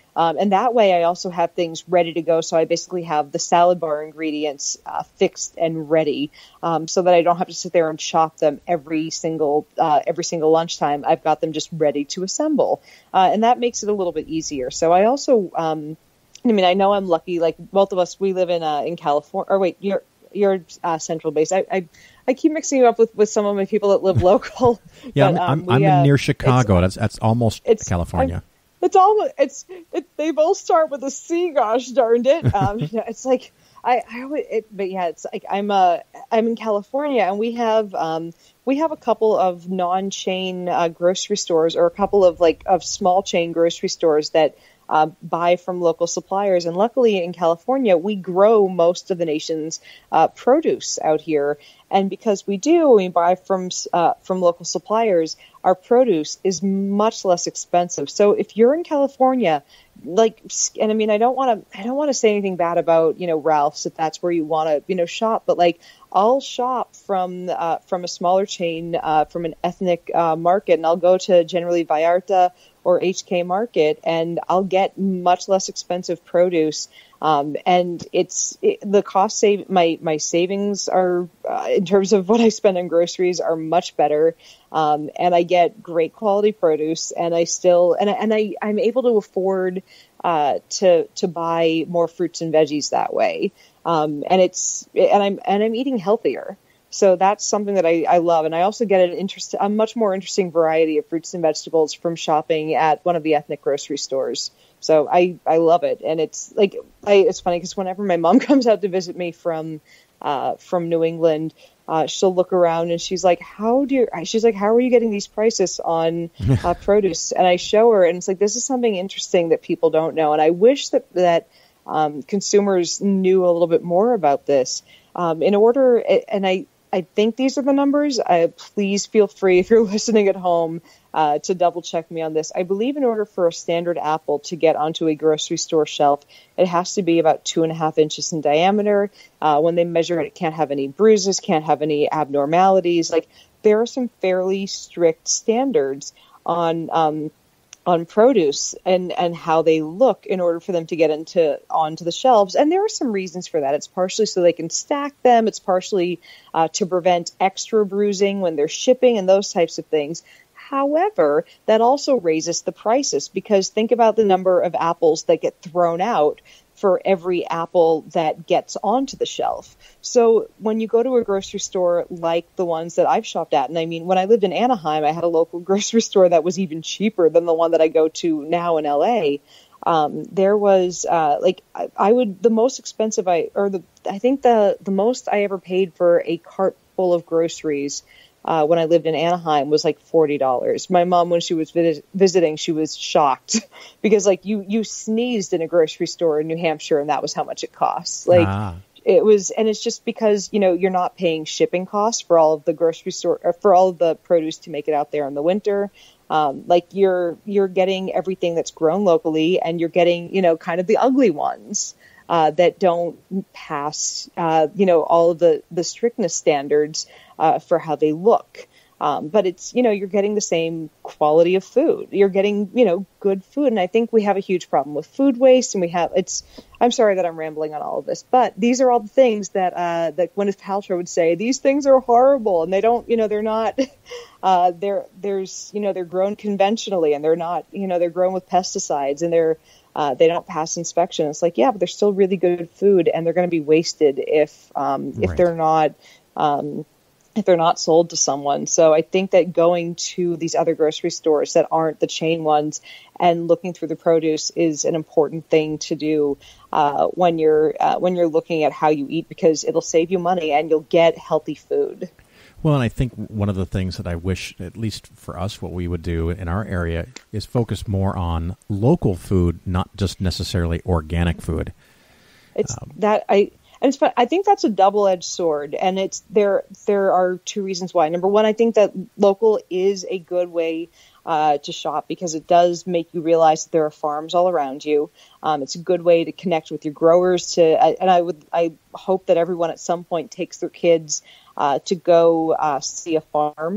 Um, and that way I also have things ready to go. So I basically have the salad bar ingredients uh, fixed and ready, um, so that I don't have to sit there and chop them every single uh, every single lunchtime. I've got them just ready to assemble. Uh, and that makes it a little bit easier. So I also, um, I mean, I know I'm lucky, like both of us, we live in uh, in California, or wait, you're you're uh, central based. I, I I keep mixing you up with, with some of my people that live local. yeah, but, I'm, um, I'm, we, I'm uh, near Chicago. That's that's almost it's, California. I'm, It's all it's it, they both start with a C. Gosh darned it! Um, you know, it's like I, I always, it, but yeah, it's like I'm uh I'm in California, and we have um we have a couple of non-chain uh, grocery stores, or a couple of like of small chain grocery stores that uh, buy from local suppliers. And luckily in California, we grow most of the nation's uh, produce out here. And because we do, we buy from uh, from local suppliers, our produce is much less expensive. So if you're in California, like, and I mean, I don't want to, I don't want to say anything bad about, you know, Ralph's, if that's where you want to, you know, shop, but like, I'll shop from uh, from a smaller chain, uh, from an ethnic uh, market, and I'll go to generally Vallarta or H K Market, and I'll get much less expensive produce. Um, and it's it, the cost save my my savings are uh, in terms of what I spend on groceries are much better, um, and I get great quality produce, and I still and I, and I I'm able to afford uh, to to buy more fruits and veggies that way, um, and it's and I'm and I'm eating healthier. So that's something that I, I love. And I also get an interest, a much more interesting variety of fruits and vegetables from shopping at one of the ethnic grocery stores. So I, I love it. And it's like, I, it's funny because whenever my mom comes out to visit me from, uh, from New England, uh, she'll look around and she's like, how do you, she's like, how are you getting these prices on uh, produce? And I show her, and it's like, this is something interesting that people don't know. And I wish that, that, um, consumers knew a little bit more about this, um, in order. And I, I think these are the numbers. Uh, please feel free, if you're listening at home, uh, to double check me on this. I believe in order for a standard apple to get onto a grocery store shelf, it has to be about two and a half inches in diameter. Uh, when they measure it, it can't have any bruises, can't have any abnormalities. Like, there are some fairly strict standards on um, on produce and, and how they look in order for them to get into onto the shelves. And there are some reasons for that. It's partially so they can stack them. It's partially uh, to prevent extra bruising when they're shipping and those types of things. However, that also raises the prices, because think about the number of apples that get thrown out for every apple that gets onto the shelf. So when you go to a grocery store like the ones that I've shopped at, and I mean, when I lived in Anaheim, I had a local grocery store that was even cheaper than the one that I go to now in L A. Um, there was uh, like I, I would the most expensive I or the I think the the most I ever paid for a cart full of groceries Uh, when I lived in Anaheim was like forty dollars. My mom, when she was vis- visiting, she was shocked because like you, you sneezed in a grocery store in New Hampshire and that was how much it costs. Like ah. It was, and it's just because, you know, you're not paying shipping costs for all of the grocery store or for all of the produce to make it out there in the winter. Um, like you're, you're getting everything that's grown locally, and you're getting, you know, kind of the ugly ones. Uh, that don't pass, uh, you know, all of the, the strictness standards uh, for how they look. Um, but it's, you know, you're getting the same quality of food. You're getting, you know, good food. And I think we have a huge problem with food waste. And we have, it's, I'm sorry that I'm rambling on all of this, but these are all the things that, uh, that Gwyneth Paltrow would say, these things are horrible. And they don't, you know, they're not, uh, they're, there's, you know, they're grown conventionally, and they're not, you know, they're grown with pesticides, and they're, Uh, they don't pass inspection. It's like, yeah, but they're still really good food, and they're going to be wasted if um, if right. they're not um, if they're not sold to someone. So I think that going to these other grocery stores that aren't the chain ones and looking through the produce is an important thing to do uh, when you're uh, when you're looking at how you eat, because it'll save you money and you'll get healthy food. Well, and I think one of the things that I wish, at least for us, what we would do in our area is focus more on local food, not just necessarily organic food. It's um, that I, and it's, I think that's a double-edged sword, and it's there. There are two reasons why. Number one, I think that local is a good way uh, to shop, because it does make you realize that there are farms all around you. Um, it's a good way to connect with your growers. To and I would I hope that everyone at some point takes their kids Uh, to go uh, see a farm,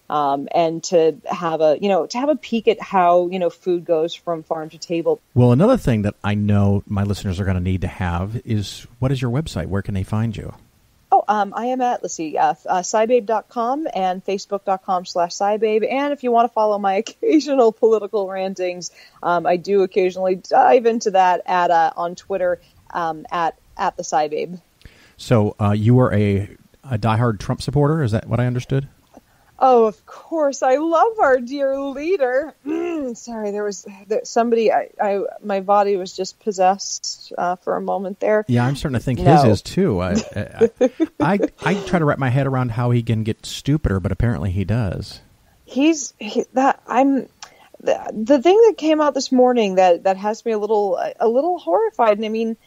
Um, and to have a, you know, to have a peek at how, you know, food goes from farm to table. Well, another thing that I know my listeners are going to need to have is, what is your website? Where can they find you? Oh, um, I am at, let's see, uh, uh, Scibabe dot com and Facebook dot com slash Scibabe. And if you want to follow my occasional political rantings, um, I do occasionally dive into that at uh, on Twitter um, at, at the Scibabe. So uh, you are a, a diehard Trump supporter? Is that what I understood? Oh, of course. I love our dear leader. Mm, sorry, there was there, somebody, I, I, my body was just possessed uh, for a moment there. Yeah, I'm starting to think no. his is too. I, I, I, I try to wrap my head around how he can get stupider, but apparently he does. He's he, that I'm the, the thing that came out this morning that, that has me a little a little horrified. And I mean,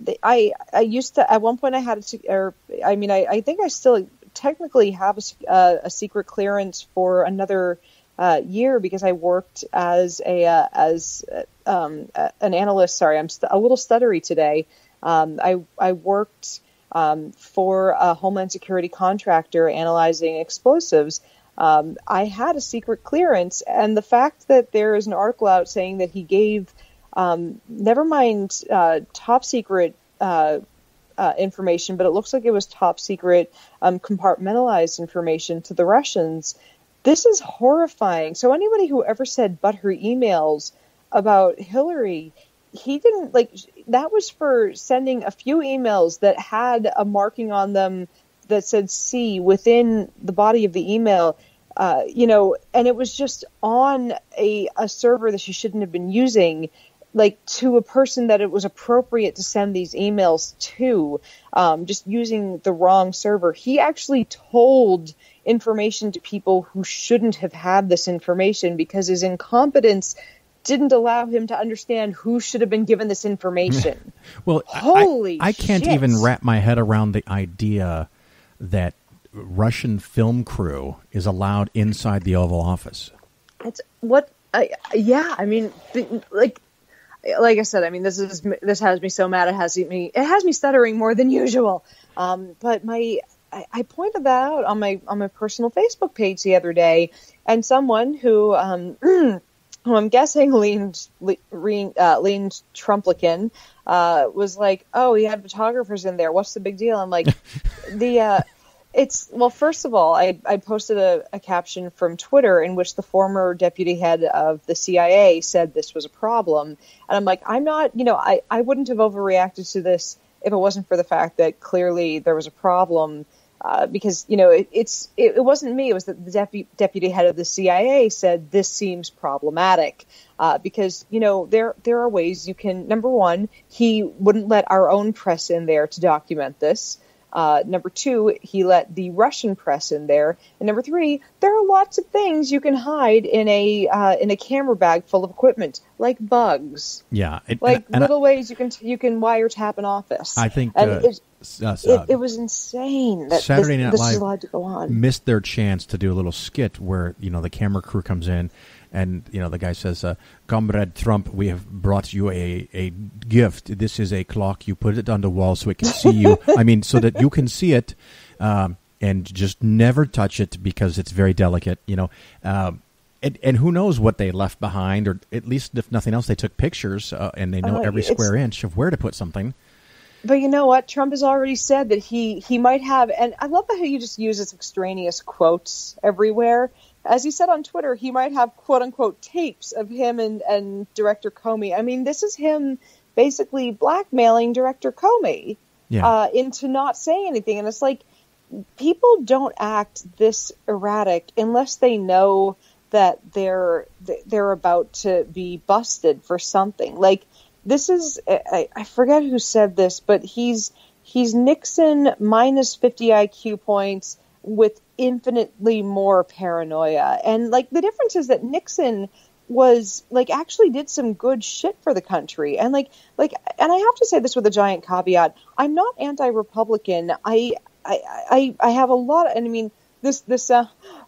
I I used to at one point I had a, or I mean I, I think I still technically have a, uh, a secret clearance for another uh, year because I worked as a uh, as um, an analyst. Sorry, I'm st- a little stuttery today. Um, I I worked um, for a Homeland Security contractor analyzing explosives. Um, I had a secret clearance, and the fact that there is an article out saying that he gave, um, never mind uh, top secret uh, uh, information, but it looks like it was top secret um, compartmentalized information to the Russians. This is horrifying. So anybody who ever said butthurt emails about Hillary, he didn't like that was for sending a few emails that had a marking on them that said C within the body of the email, uh, you know, and it was just on a, a server that she shouldn't have been using, like to a person that it was appropriate to send these emails to, um, just using the wrong server. He actually told information to people who shouldn't have had this information because his incompetence didn't allow him to understand who should have been given this information. Well, holy I, I can't shit. even wrap my head around the idea that Russian film crew is allowed inside the Oval Office. It's what, I, yeah, I mean, like, like I said, I mean, this is this has me so mad. It has me, it has me stuttering more than usual. Um, but my, I, I pointed that out on my on my personal Facebook page the other day, and someone who, um, who I'm guessing leaned leaned, uh, leaned Trumplican, uh, was like, "Oh, he had photographers in there. What's the big deal?" I'm like, the. Uh, It's well. First of all, I, I posted a, a caption from Twitter in which the former deputy head of the C I A said this was a problem, and I'm like, I'm not. You know, I, I wouldn't have overreacted to this if it wasn't for the fact that clearly there was a problem. Uh, because you know, it, it's it, it wasn't me. It was that the deputy deputy head of the C I A said this seems problematic. Uh, because you know there there are ways you can. Number one, he wouldn't let our own press in there to document this. Uh, number two, he let the Russian press in there. And number three, there are lots of things you can hide in a uh, in a camera bag full of equipment, like bugs. Yeah, it, like and, and little I, ways you can you can wiretap an office. I think and uh, it, uh, it, it was insane that Saturday this, Night this Live is allowed to go on. Missed their chance to do a little skit where you know the camera crew comes in. And, you know, the guy says, uh, Comrade Trump, we have brought you a, a gift. This is a clock. You put it on the wall so it can see you. I mean, so that you can see it um, and just never touch it because it's very delicate, you know. Um, and, and who knows what they left behind, or at least, if nothing else, they took pictures uh, and they know uh, every square inch of where to put something. But you know what? Trump has already said that he, he might have, and I love how you just use extraneous quotes everywhere. As he said on Twitter, he might have quote-unquote tapes of him and, and Director Comey. I mean, this is him basically blackmailing Director Comey yeah. uh, into not saying anything. And it's like, people don't act this erratic unless they know that they're they're about to be busted for something. Like, this is, I, I forget who said this, but he's he's Nixon minus fifty I Q points with infinitely more paranoia. And like the difference is that Nixon was like actually did some good shit for the country. And like like and I have to say this with a giant caveat. I'm not anti-Republican. I I I, I have a lot of, and I mean this this uh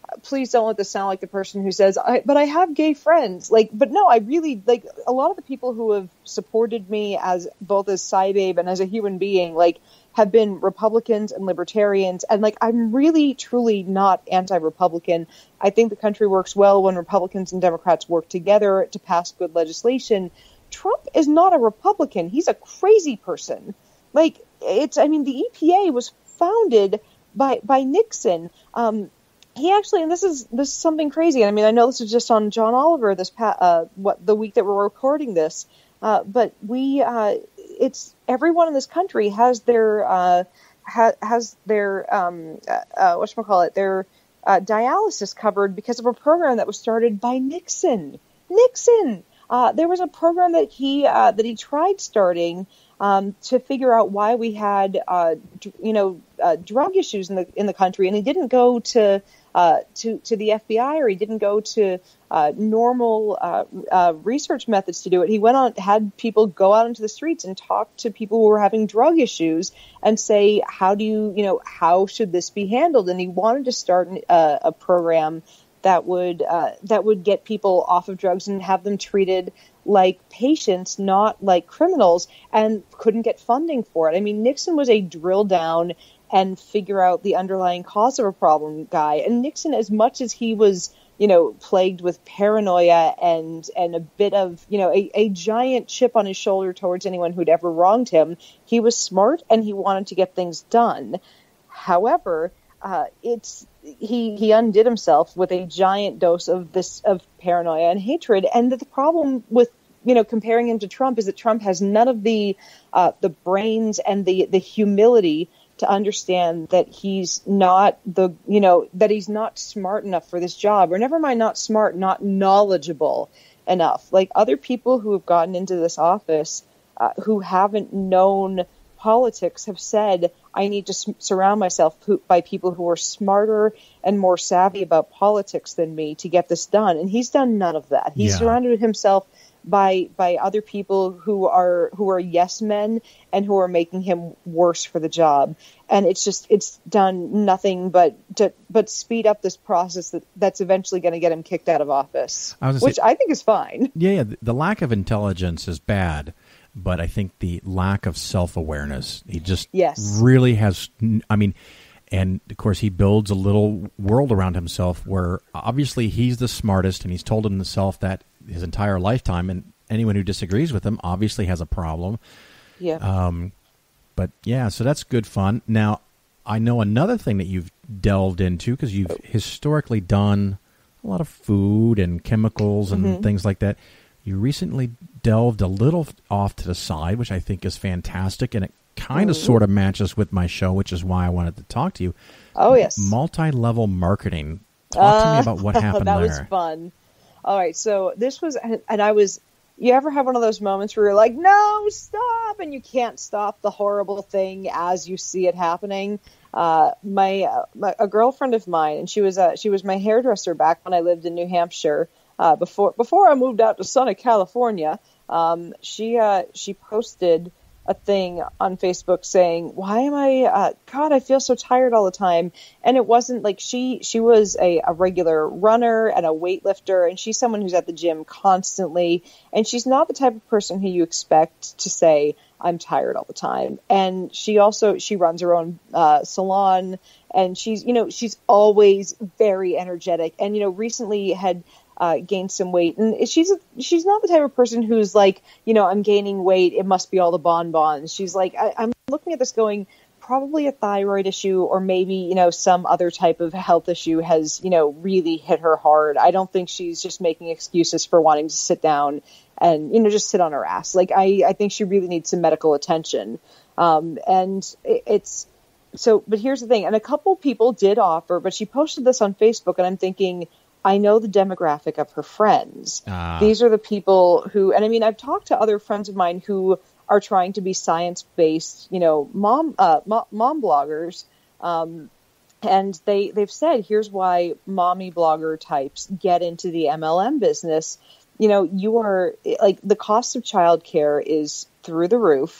please don't let this sound like the person who says, I, but I have gay friends. Like, but no, I really, like, a lot of the people who have supported me as both as Scibabe and as a human being, like, have been Republicans and libertarians. And, like, I'm really, truly not anti-Republican. I think the country works well when Republicans and Democrats work together to pass good legislation. Trump is not a Republican. He's a crazy person. Like, it's, I mean, the E P A was founded by, by Nixon. Um, He actually, and this is this is something crazy. I mean, I know this is just on John Oliver this pa- uh, what the week that we're recording this, uh, but we uh, it's everyone in this country has their uh, ha- has their um, uh, whatchamacallit, their uh, dialysis covered because of a program that was started by Nixon. Nixon. Uh, there was a program that he uh, that he tried starting um, to figure out why we had uh, d- you know uh, drug issues in the in the country, and he didn't go to. Uh, to, to the F B I, or he didn't go to uh, normal uh, uh, research methods to do it. He went on, had people go out into the streets and talk to people who were having drug issues and say, how do you, you know, how should this be handled? And he wanted to start a, a program that would uh, that would get people off of drugs and have them treated like patients, not like criminals, and couldn't get funding for it. I mean, Nixon was a drill down and figure out the underlying cause of a problem guy. And Nixon, as much as he was, you know, plagued with paranoia and and a bit of, you know, a, a giant chip on his shoulder towards anyone who'd ever wronged him, he was smart and he wanted to get things done. However, uh, it's he he undid himself with a giant dose of this of paranoia and hatred. And the problem with, you know, comparing him to Trump is that Trump has none of the uh, the brains and the the humility to understand that he's not the, you know, that he's not smart enough for this job, or never mind not smart, not knowledgeable enough. Like other people who have gotten into this office uh, who haven't known politics have said, I need to s- surround myself p- by people who are smarter and more savvy about politics than me to get this done. And he's done none of that. He's Yeah. surrounded himself by by other people who are who are yes men and who are making him worse for the job. And it's just it's done nothing but to but speed up this process that, that's eventually going to get him kicked out of office, I was gonna which say- I think is fine. Yeah, yeah, the- the lack of intelligence is bad, but I think the lack of self-awareness, he just Yes. really has, I mean, and of course he builds a little world around himself where obviously he's the smartest, and he's told himself that his entire lifetime, and anyone who disagrees with him obviously has a problem. Yeah. Um, but yeah, so that's good fun. Now, I know another thing that you've delved into, because you've historically done a lot of food and chemicals and Mm-hmm. things like that. You recently delved a little off to the side, which I think is fantastic, and it kind of Mm-hmm. sort of matches with my show, which is why I wanted to talk to you. Oh, yes. Multi-level marketing. Talk to me Uh, about what happened that there. was fun. All right, so this was, and and I was, you ever have one of those moments where you're like, no, stop, and you can't stop the horrible thing as you see it happening? Uh, my, uh, my a girlfriend of mine, and she was uh, she was my hairdresser back when I lived in New Hampshire, uh, before before I moved out to sunny California. Um, she uh, she posted a thing on Facebook saying, why am I, uh, God, I feel so tired all the time. And it wasn't like she, she was a, a regular runner and a weightlifter, and she's someone who's at the gym constantly. And she's not the type of person who you expect to say, I'm tired all the time. And she also, she runs her own uh, salon, and she's, you know, she's always very energetic. And, you know, recently had Uh, gained some weight, and she's a, she's not the type of person who's like, you know, I'm gaining weight, it must be all the bonbons. She's like, I, I'm looking at this going, probably a thyroid issue, or maybe, you know, some other type of health issue has, you know, really hit her hard. I don't think she's just making excuses for wanting to sit down and, you know, just sit on her ass. Like, I, I think she really needs some medical attention. Um, and it, it's so, but here's the thing, and a couple people did offer, but she posted this on Facebook, and I'm thinking, I know the demographic of her friends. Ah. These are the people who, and I mean, I've talked to other friends of mine who are trying to be science-based, you know, mom, uh, mom, mom bloggers. Um, and they, they've said, here's why mommy blogger types get into the M L M business. You know, you are like, the cost of childcare is through the roof.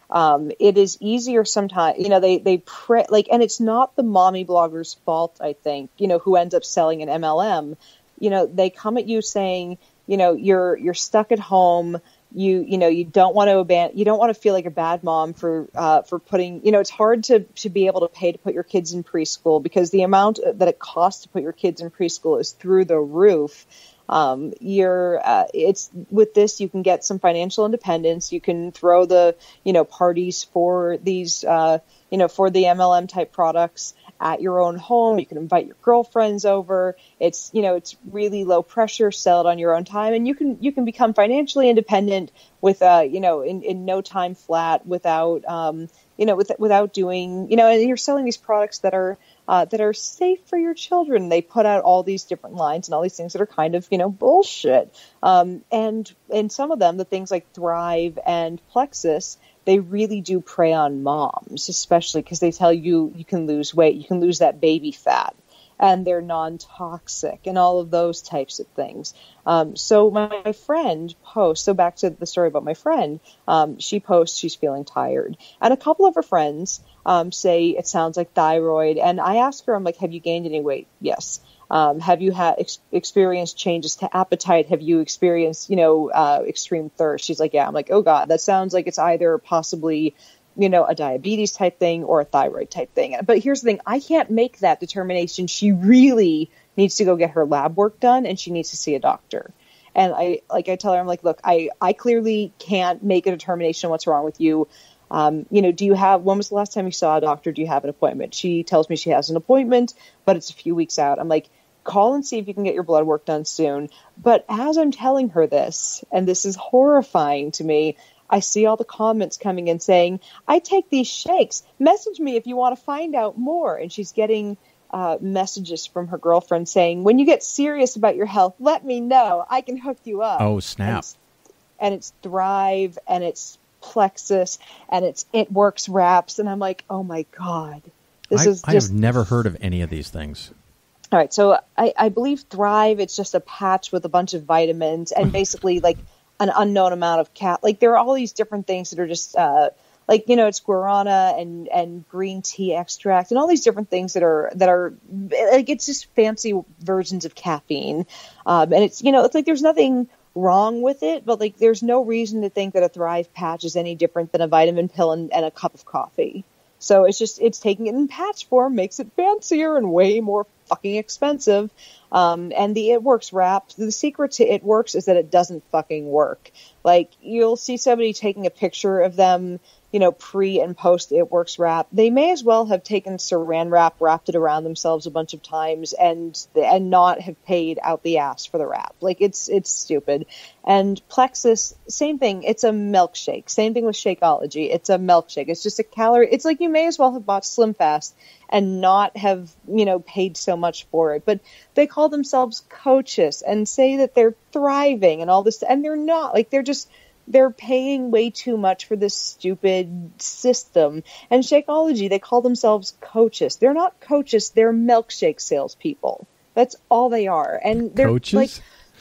Um, it is easier sometimes, you know, they, they pre- like, and it's not the mommy blogger's fault, I think, you know, who ends up selling an M L M. You know, they come at you saying, you know, you're, you're stuck at home. You, you know, you don't want to abandon, you don't want to feel like a bad mom for, uh, for putting, you know, it's hard to, to be able to pay to put your kids in preschool because the amount that it costs to put your kids in preschool is through the roof. Um, you're, uh, it's with this, you can get some financial independence. You can throw the, you know, parties for these, uh, you know, for the M L M type products at your own home. You can invite your girlfriends over. It's, you know, it's really low pressure, sell it on your own time. And you can, you can become financially independent with, uh, you know, in, in no time flat without, um, you know, with, without doing, you know, and you're selling these products that are, Uh, that are safe for your children. They put out all these different lines and all these things that are kind of, you know, bullshit. Um, and, and some of them, the things like Thrive and Plexus, they really do prey on moms, especially because they tell you you can lose weight, you can lose that baby fat, and they're non-toxic and all of those types of things. Um, so my friend posts, so back to the story about my friend, um, she posts she's feeling tired. And a couple of her friends um, say it sounds like thyroid. And I asked her, I'm like, have you gained any weight? Yes. Um, have you had ex- experienced changes to appetite? Have you experienced, you know, uh, extreme thirst? She's like, yeah. I'm like, oh God, that sounds like it's either possibly, you know, a diabetes type thing or a thyroid type thing. But here's the thing. I can't make that determination. She really needs to go get her lab work done and she needs to see a doctor. And I, like I tell her, I'm like, look, I, I clearly can't make a determination what's wrong with you. Um, you know, do you have, when was the last time you saw a doctor? Do you have an appointment? She tells me she has an appointment, but it's a few weeks out. I'm like, call and see if you can get your blood work done soon. But as I'm telling her this, and this is horrifying to me, I see all the comments coming in saying, I take these shakes. Message me if you want to find out more. And she's getting uh, messages from her girlfriend saying, when you get serious about your health, let me know. I can hook you up. Oh, snap. And it's, and it's Thrive, and it's Plexus, and it's It Works Wraps. And I'm like, oh, my God. This I, is I just... have never heard of any of these things. All right. So I, I believe Thrive, it's just a patch with a bunch of vitamins and basically like an unknown amount of cat. Like there are all these different things that are just uh, like, you know, it's guarana and, and green tea extract and all these different things that are, that are like, it's just fancy versions of caffeine. Um, and it's, you know, it's like, there's nothing wrong with it, but like, there's no reason to think that a Thrive patch is any different than a vitamin pill and, and a cup of coffee. So it's just, it's taking it in patch form, makes it fancier and way more fucking expensive. Um, and the It Works wrap, the secret to It Works is that it doesn't fucking work. Like you'll see somebody taking a picture of them, you know, pre and post It Works wrap. They may as well have taken saran wrap, wrapped it around themselves a bunch of times and, and not have paid out the ass for the wrap. Like it's, it's stupid. And Plexus, same thing. It's a milkshake. Same thing with Shakeology. It's a milkshake. It's just a calorie. It's like you may as well have bought Slim Fast and not have, you know, paid so much for it. But they call themselves coaches and say that they're thriving and all this. And they're not. Like they're just, they're paying way too much for this stupid system. And Shakeology, they call themselves coaches. They're not coaches. They're milkshake salespeople. That's all they are. And they're coaches? like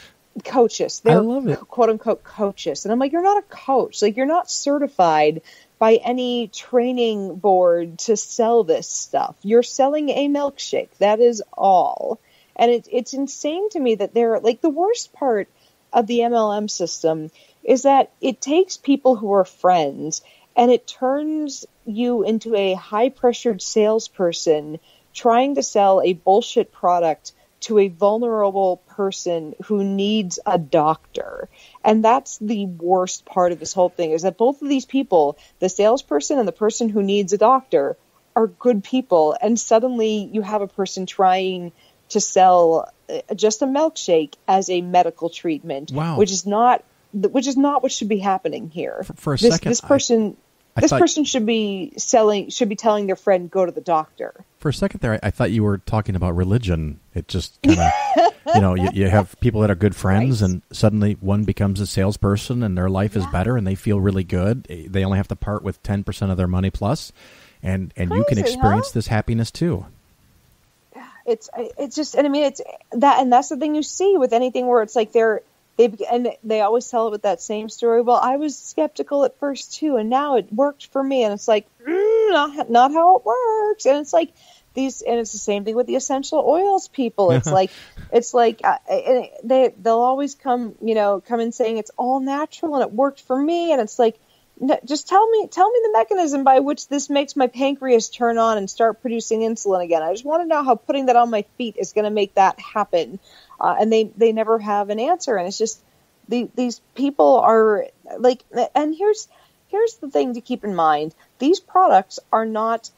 coaches. They're I love it. quote unquote coaches. And I'm like, you're not a coach. Like you're not certified by any training board to sell this stuff. You're selling a milkshake. That is all. And it, it's insane to me that they're like the worst part of the M L M system is that it takes people who are friends and it turns you into a high-pressured salesperson trying to sell a bullshit product to a vulnerable person who needs a doctor. And that's the worst part of this whole thing, is that both of these people, the salesperson and the person who needs a doctor, are good people. And suddenly you have a person trying to sell just a milkshake as a medical treatment, wow. which is not which is not what should be happening here. For, for a this, second, this person, I, I this thought, person should be selling, should be telling their friend, go to the doctor. For a second there, I, I thought you were talking about religion. It just kind of, you know, you, you have people that are good friends, right. And suddenly one becomes a salesperson, and their life is yeah. better, and they feel really good. They only have to part with ten percent of their money plus, and and Crazy, you can experience huh? this happiness too. It's it's just, and I mean, it's that, and that's the thing you see with anything where it's like they're they and they always tell it with that same story. Well, I was skeptical at first too, and now it worked for me. And it's like, mm, not not how it works. And it's like these, and it's the same thing with the essential oils people. It's like it's like uh, they they'll always come, you know, come in saying it's all natural and it worked for me. And it's like, just tell me, tell me the mechanism by which this makes my pancreas turn on and start producing insulin again. I just want to know how putting that on my feet is going to make that happen. Uh, and they, they never have an answer. And it's just the, these people are like, and here's, here's the thing to keep in mind. These products are not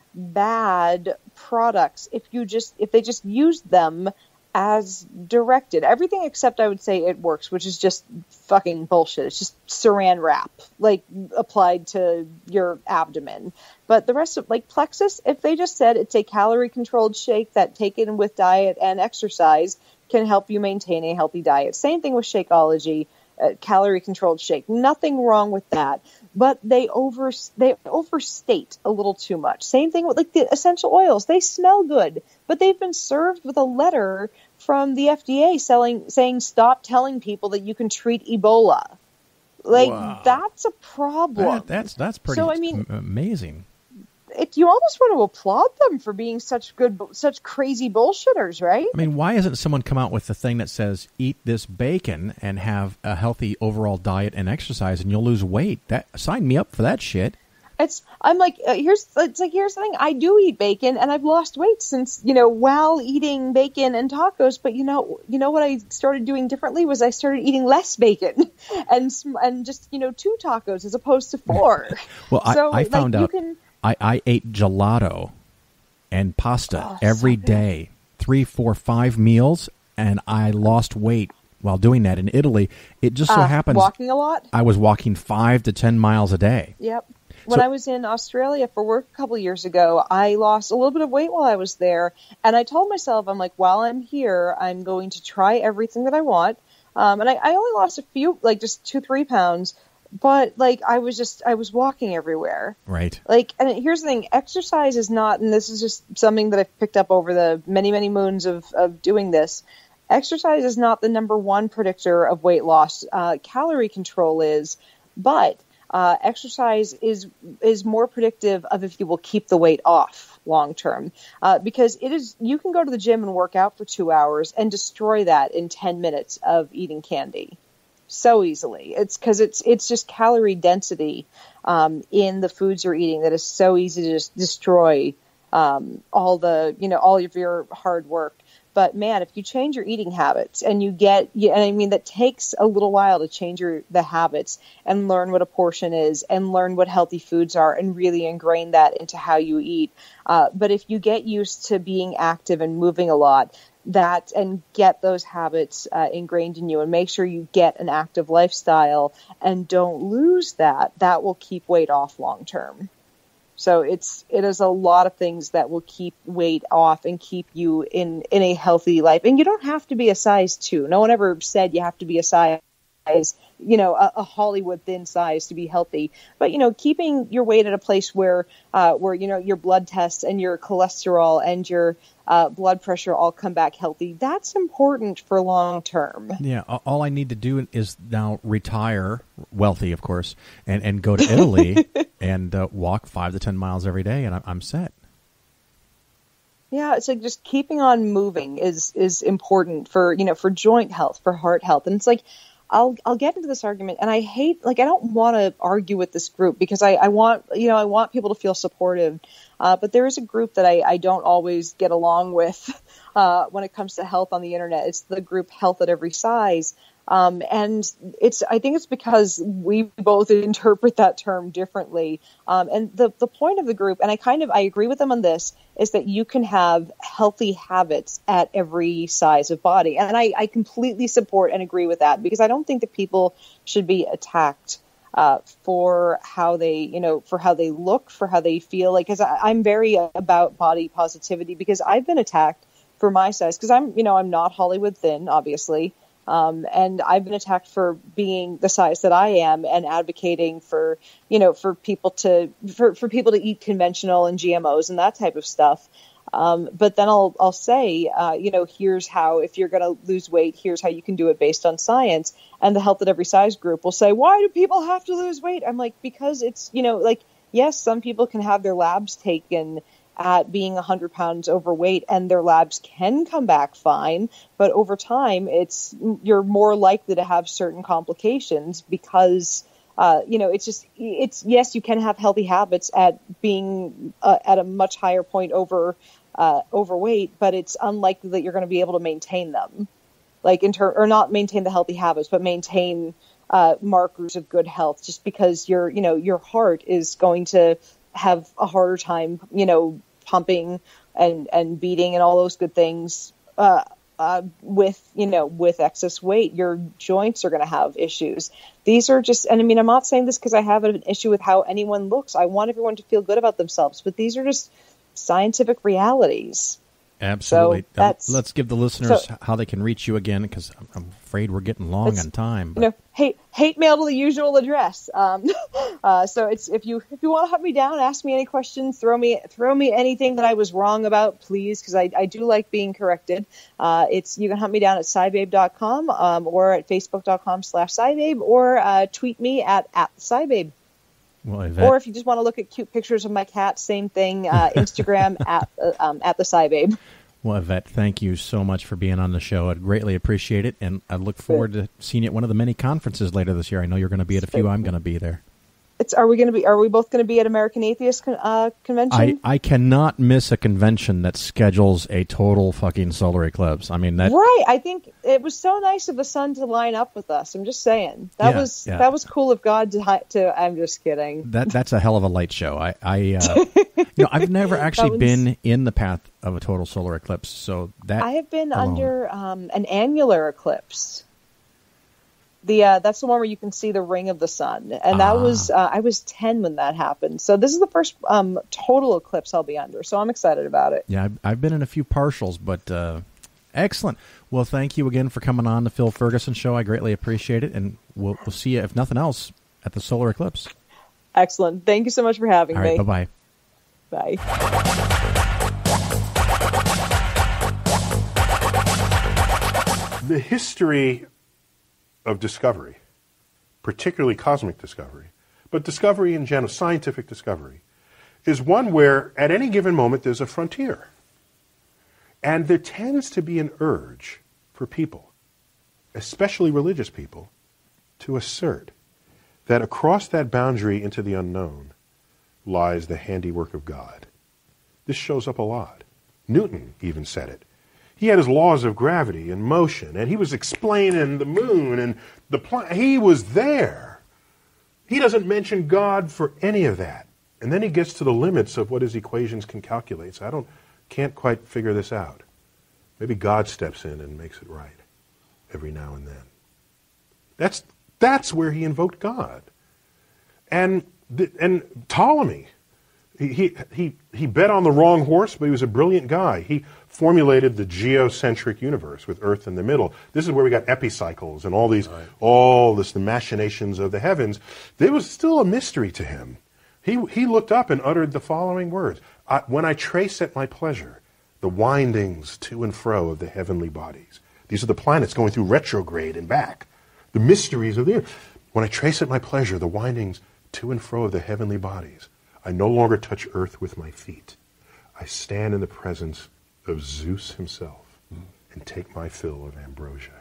bad products if you just, if they just use them as directed. Everything except I would say it works, which is just fucking bullshit. It's just saran wrap, like applied to your abdomen. But the rest of, like Plexus, if they just said it's a calorie controlled shake that taken with diet and exercise can help you maintain a healthy diet. Same thing with Shakeology, uh, calorie controlled shake. Nothing wrong with that. But they over they overstate a little too much. Same thing with like the essential oils. They smell good, but they've been served with a letter from the F D A selling saying stop telling people that you can treat Ebola. Like wow. That's a problem. That, that's that's pretty so, I mean, amazing. It, you almost want to applaud them for being such good, such crazy bullshitters, right? I mean, why hasn't someone come out with the thing that says eat this bacon and have a healthy overall diet and exercise, and you'll lose weight? That sign me up for that shit. It's I'm like uh, here's it's like here's the thing. I do eat bacon, and I've lost weight since you know while eating bacon and tacos. But you know you know what I started doing differently was I started eating less bacon and and just you know two tacos as opposed to four. Well, so, I, I found like, out. You can, I, I ate gelato and pasta oh, every so day, three, four, five meals, and I lost weight while doing that in Italy. It just so uh, happens walking a lot. I was walking five to ten miles a day. Yep. When so, I was in Australia for work a couple of years ago, I lost a little bit of weight while I was there, and I told myself, I'm like, while I'm here, I'm going to try everything that I want. Um, and I, I only lost a few, like just two, three pounds. But, like, I was just, I was walking everywhere. Right. Like, and here's the thing, exercise is not, and this is just something that I've picked up over the many, many moons of, of doing this. Exercise is not the number one predictor of weight loss. Uh, calorie control is, but uh, exercise is is more predictive of if you will keep the weight off long term. Uh, because it is, you can go to the gym and work out for two hours and destroy that in ten minutes of eating candy. So easily. It's because it's it's just calorie density um, in the foods you're eating that is so easy to just destroy um, all the you know all of your hard work. But man, if you change your eating habits and you get, and I mean that takes a little while to change your the habits and learn what a portion is and learn what healthy foods are and really ingrain that into how you eat. Uh, but if you get used to being active and moving a lot, that and get those habits uh, ingrained in you and make sure you get an active lifestyle and don't lose that, that will keep weight off long term. So it's it is a lot of things that will keep weight off and keep you in, in a healthy life. And you don't have to be a size two. No one ever said you have to be a size, you know, a, a Hollywood thin size to be healthy. But, you know, keeping your weight at a place where, uh, where you know, your blood tests and your cholesterol and your uh, blood pressure all come back healthy, that's important for long term. Yeah, all I need to do is now retire, wealthy, of course, and, and go to Italy and uh, walk five to ten miles every day, and I'm set. Yeah, it's like just keeping on moving is is important for, you know, for joint health, for heart health. And it's like, I'll I'll get into this argument, and I hate, like, I don't want to argue with this group because I, I want, you know, I want people to feel supportive. Uh, but there is a group that I, I don't always get along with uh, when it comes to health on the internet. It's the group Health at Every Size. Um, and it's, I think it's because we both interpret that term differently. Um, and the, the point of the group, and I kind of, I agree with them on this, is that you can have healthy habits at every size of body. And I, I completely support and agree with that because I don't think that people should be attacked uh, for how they, you know, for how they look, for how they feel. Like, cause I, I'm very about body positivity because I've been attacked for my size. Cause I'm, you know, I'm not Hollywood thin, obviously. Um, and I've been attacked for being the size that I am and advocating for, you know, for people to, for, for people to eat conventional and G M Os and that type of stuff. Um, but then I'll I'll say, uh, you know, here's how, if you're going to lose weight, here's how you can do it based on science. And the Health at Every Size group will say, why do people have to lose weight? I'm like, because it's, you know, like, yes, some people can have their labs taken at being one hundred pounds overweight and their labs can come back fine. But over time, it's you're more likely to have certain complications because Uh, you know, it's just, it's, yes, you can have healthy habits at being uh, at a much higher point over, uh, overweight, but it's unlikely that you're going to be able to maintain them. Like in ter- or not maintain the healthy habits, but maintain, uh, markers of good health, just because your, you know, your heart is going to have a harder time, you know, pumping and, and beating and all those good things, uh, Uh, with, you know, with excess weight. Your joints are going to have issues. These are just, and I mean, I'm not saying this because I have an issue with how anyone looks. I want everyone to feel good about themselves, but these are just scientific realities. Absolutely. So that's, uh, let's give the listeners so, how they can reach you again, because I'm, I'm afraid we're getting long on time. But. You know, hate hate mail to the usual address. Um, uh, so it's if you if you want to hunt me down, ask me any questions, throw me throw me anything that I was wrong about, please, because I, I do like being corrected. Uh, it's you can hunt me down at scibabe dot com um, or at facebook dot com slash scibabe or uh, tweet me at at scibabe. Well, Yvette. Or if you just want to look at cute pictures of my cat, same thing. Uh, Instagram at uh, um, at the Scibabe. Well, Yvette, thank you so much for being on the show. I'd greatly appreciate it, and I look forward to seeing you at one of the many conferences later this year. I know you're going to be at a few. I'm going to be there. It's are we going to be? Are we both going to be at American Atheist con- uh, Convention? I, I cannot miss a convention that schedules a total fucking solar eclipse. I mean that. Right. I think it was so nice of the sun to line up with us. I'm just saying that Yeah, was yeah. that was cool of God to. hi- to I'm just kidding. That that's a hell of a light show. I, I uh, you know, I've never actually was- been in the path of a total solar eclipse, so that I have been alone. under um, an annular eclipse. The uh, that's the one where you can see the ring of the sun, and that Ah. was uh, I was ten when that happened. So this is the first um, total eclipse I'll be under. So I'm excited about it. Yeah, I've, I've been in a few partials, but uh, excellent. Well, thank you again for coming on the Phil Ferguson Show. I greatly appreciate it, and we'll we'll see you, if nothing else, at the solar eclipse. Excellent. Thank you so much for having All me. right, bye Bye. bye. The history of discovery, particularly cosmic discovery, but discovery in general, scientific discovery, is one where at any given moment there's a frontier. And there tends to be an urge for people, especially religious people, to assert that across that boundary into the unknown lies the handiwork of God. This shows up a lot. Newton even said it. He had his laws of gravity and motion, and he was explaining the moon and the planet. He was there. He doesn't mention God for any of that. And then he gets to the limits of what his equations can calculate. So I don't, can't quite figure this out. Maybe God steps in and makes it right every now and then. That's that's where he invoked God. And and Ptolemy, he he he, he bet on the wrong horse, but he was a brilliant guy. He formulated the geocentric universe with Earth in the middle. This is where we got epicycles and all these, right. all this, the machinations of the heavens. There was still a mystery to him. He he looked up and uttered the following words: I, "When I trace at my pleasure the windings to and fro of the heavenly bodies." These are the planets going through retrograde and back. The mysteries of the earth. When I trace at my pleasure the windings to and fro of the heavenly bodies, I no longer touch earth with my feet. I stand in the presence of Zeus himself mm. and take my fill of ambrosia.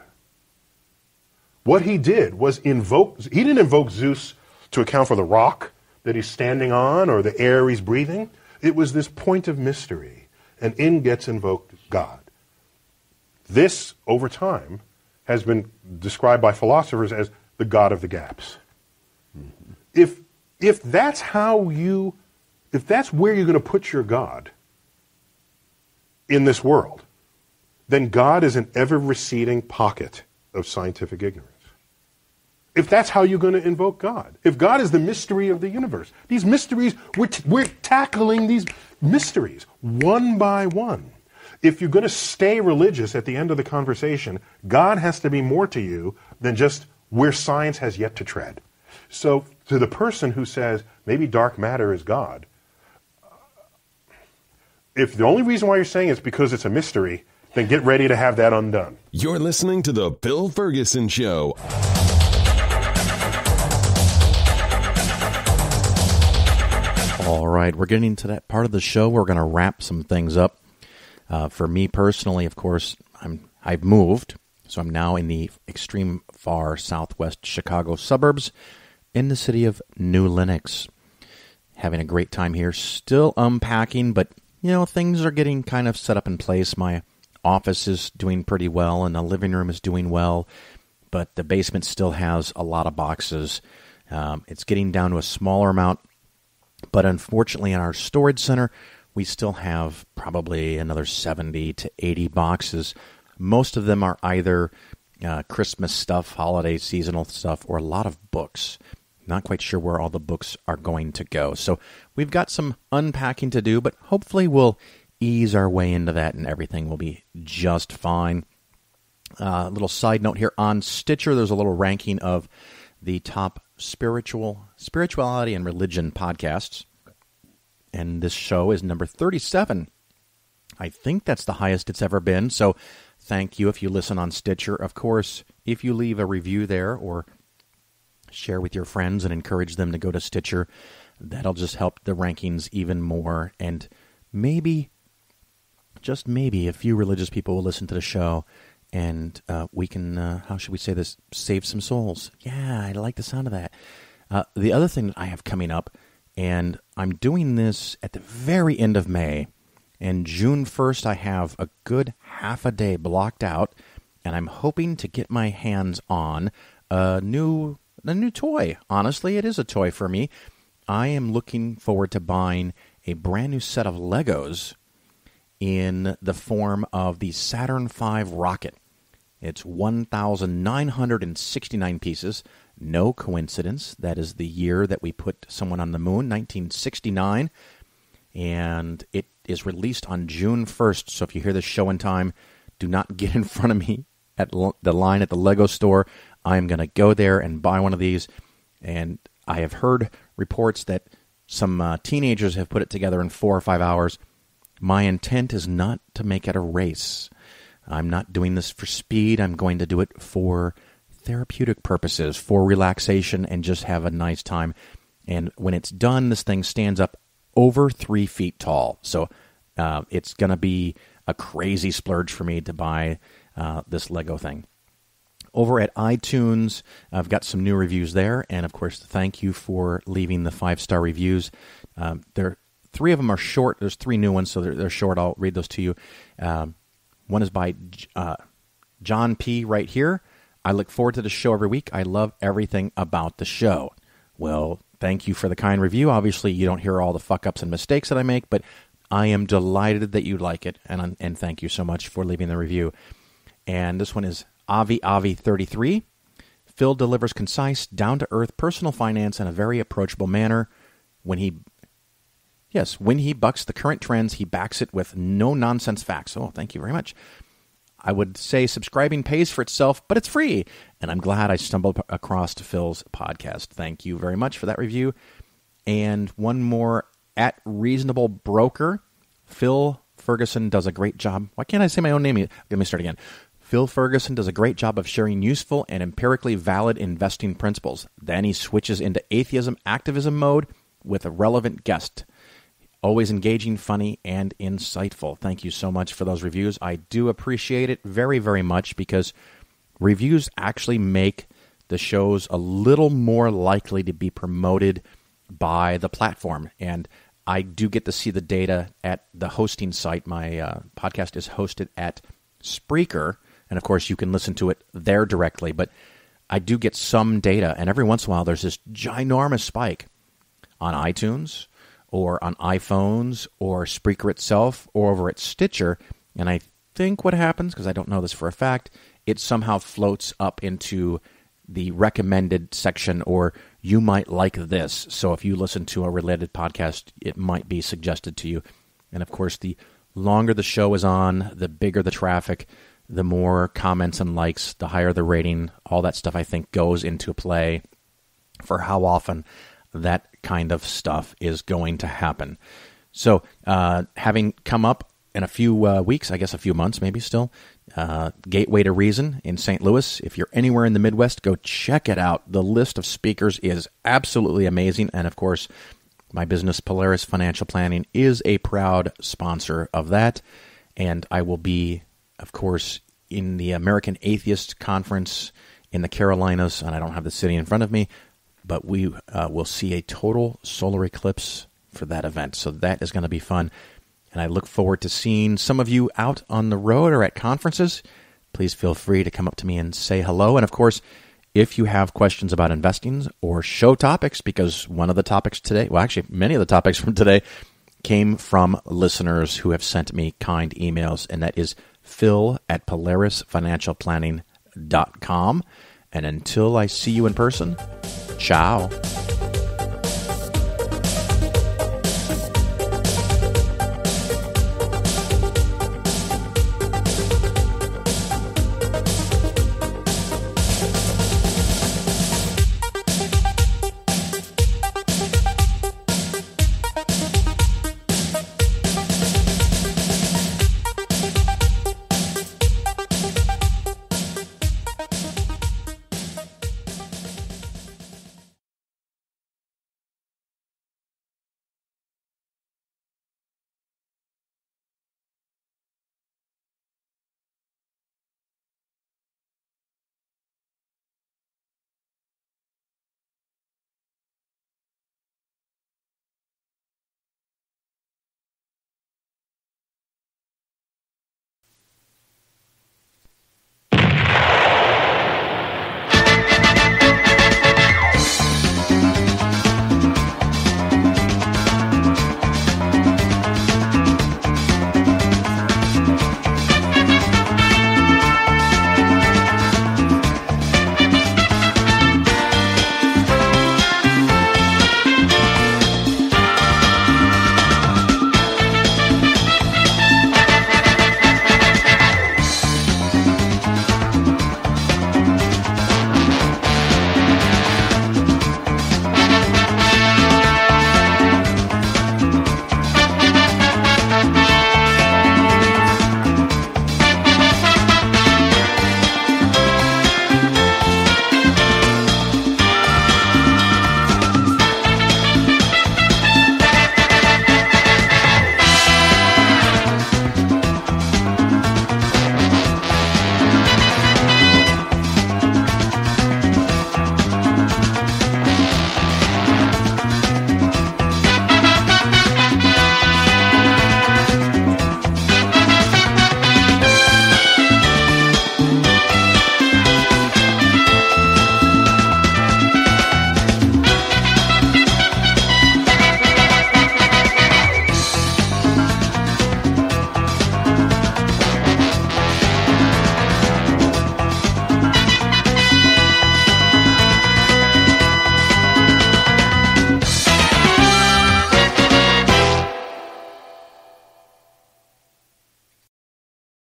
What he did was invoke, he didn't invoke Zeus to account for the rock that he's standing on or the air he's breathing. It was this point of mystery, and in gets invoked God. This, over time, has been described by philosophers as the God of the gaps. Mm-hmm. If if that's how you, if that's where you're going to put your God in this world, then God is an ever-receding pocket of scientific ignorance. If that's how you're going to invoke God, if God is the mystery of the universe, these mysteries, we're, t- we're tackling these mysteries one by one. If you're going to stay religious at the end of the conversation, God has to be more to you than just where science has yet to tread. So to the person who says, maybe dark matter is God, if the only reason why you're saying it's because it's a mystery, then get ready to have that undone. You're listening to The Phil Ferguson Show. All right, we're getting to that part of the show. We're going to wrap some things up. Uh, for me personally, of course, I'm, I've moved, so I'm now in the extreme far southwest Chicago suburbs in the city of New Lenox. Having a great time here, still unpacking, but, you know, things are getting kind of set up in place. My office is doing pretty well, and the living room is doing well, but the basement still has a lot of boxes. Um, it's getting down to a smaller amount. But unfortunately, in our storage center, we still have probably another seventy to eighty boxes. Most of them are either uh, Christmas stuff, holiday, seasonal stuff, or a lot of books. Not quite sure where all the books are going to go. So we've got some unpacking to do, but hopefully we'll ease our way into that and everything will be just fine. A uh, little side note here on Stitcher, there's a little ranking of the top spiritual spirituality and religion podcasts, and this show is number thirty-seven. I think that's the highest it's ever been, so thank you if you listen on Stitcher. Of course, if you leave a review there or share with your friends and encourage them to go to Stitcher, that'll just help the rankings even more, and maybe, just maybe, a few religious people will listen to the show. And uh, we can, uh, how should we say this, save some souls. Yeah, I like the sound of that. Uh, the other thing that I have coming up, and I'm doing this at the very end of May, and June first I have a good half a day blocked out, and I'm hoping to get my hands on a new, a new toy. Honestly, it is a toy for me. I am looking forward to buying a brand new set of Legos in the form of the Saturn five rocket. It's one thousand nine hundred sixty-nine pieces. No coincidence. That is the year that we put someone on the moon, nineteen sixty-nine. And it is released on June first. So if you hear this show in time, do not get in front of me at the line at the Lego store. I'm going to go there and buy one of these. And I have heard reports that some uh, teenagers have put it together in four or five hours. My intent is not to make it a race. I'm not doing this for speed. I'm going to do it for therapeutic purposes, for relaxation, and just have a nice time. And when it's done, this thing stands up over three feet tall. So uh, it's going to be a crazy splurge for me to buy uh, this Lego thing. Over at iTunes, I've got some new reviews there. And, of course, thank you for leaving the five-star reviews. Um, they're Three of them are short. There's three new ones, so they're, they're short. I'll read those to you. Um, one is by uh, John P. right here. I look forward to the show every week. I love everything about the show. Well, thank you for the kind review. Obviously, you don't hear all the fuck-ups and mistakes that I make, but I am delighted that you like it, and and thank you so much for leaving the review. And this one is Avi Avi thirty-three. Phil delivers concise, down-to-earth personal finance in a very approachable manner. When he Yes, when he bucks the current trends, he backs it with no-nonsense facts. Oh, thank you very much. I would say subscribing pays for itself, but it's free. And I'm glad I stumbled across Phil's podcast. Thank you very much for that review. And one more, at Reasonable Broker. Phil Ferguson does a great job. Why can't I say my own name? Let me start again. Phil Ferguson does a great job of sharing useful and empirically valid investing principles. Then he switches into atheism activism mode with a relevant guest. Always engaging, funny, and insightful. Thank you so much for those reviews. I do appreciate it very, very much because reviews actually make the shows a little more likely to be promoted by the platform. And I do get to see the data at the hosting site. My uh, podcast is hosted at Spreaker. And, of course, you can listen to it there directly. But I do get some data. And every once in a while, there's this ginormous spike on iTunes or on iPhones, or Spreaker itself, or over at Stitcher. And I think what happens, because I don't know this for a fact, it somehow floats up into the recommended section, or you might like this. So if you listen to a related podcast, it might be suggested to you. And of course, the longer the show is on, the bigger the traffic, the more comments and likes, the higher the rating. All that stuff, I think, goes into play for how often that kind of stuff is going to happen. So uh, having come up in a few uh, weeks, I guess a few months maybe still, uh, Gateway to Reason in Saint Louis. If you're anywhere in the Midwest, go check it out. The list of speakers is absolutely amazing. And of course, my business, Polaris Financial Planning, is a proud sponsor of that. And I will be, of course, in the American Atheist Conference in the Carolinas, and I don't have the city in front of me, but we uh, will see a total solar eclipse for that event. So that is going to be fun. And I look forward to seeing some of you out on the road or at conferences. Please feel free to come up to me and say hello. And of course, if you have questions about investing or show topics, because one of the topics today, well, actually, many of the topics from today came from listeners who have sent me kind emails, and that is phil at polaris financial planning dot com. And until I see you in person, ciao.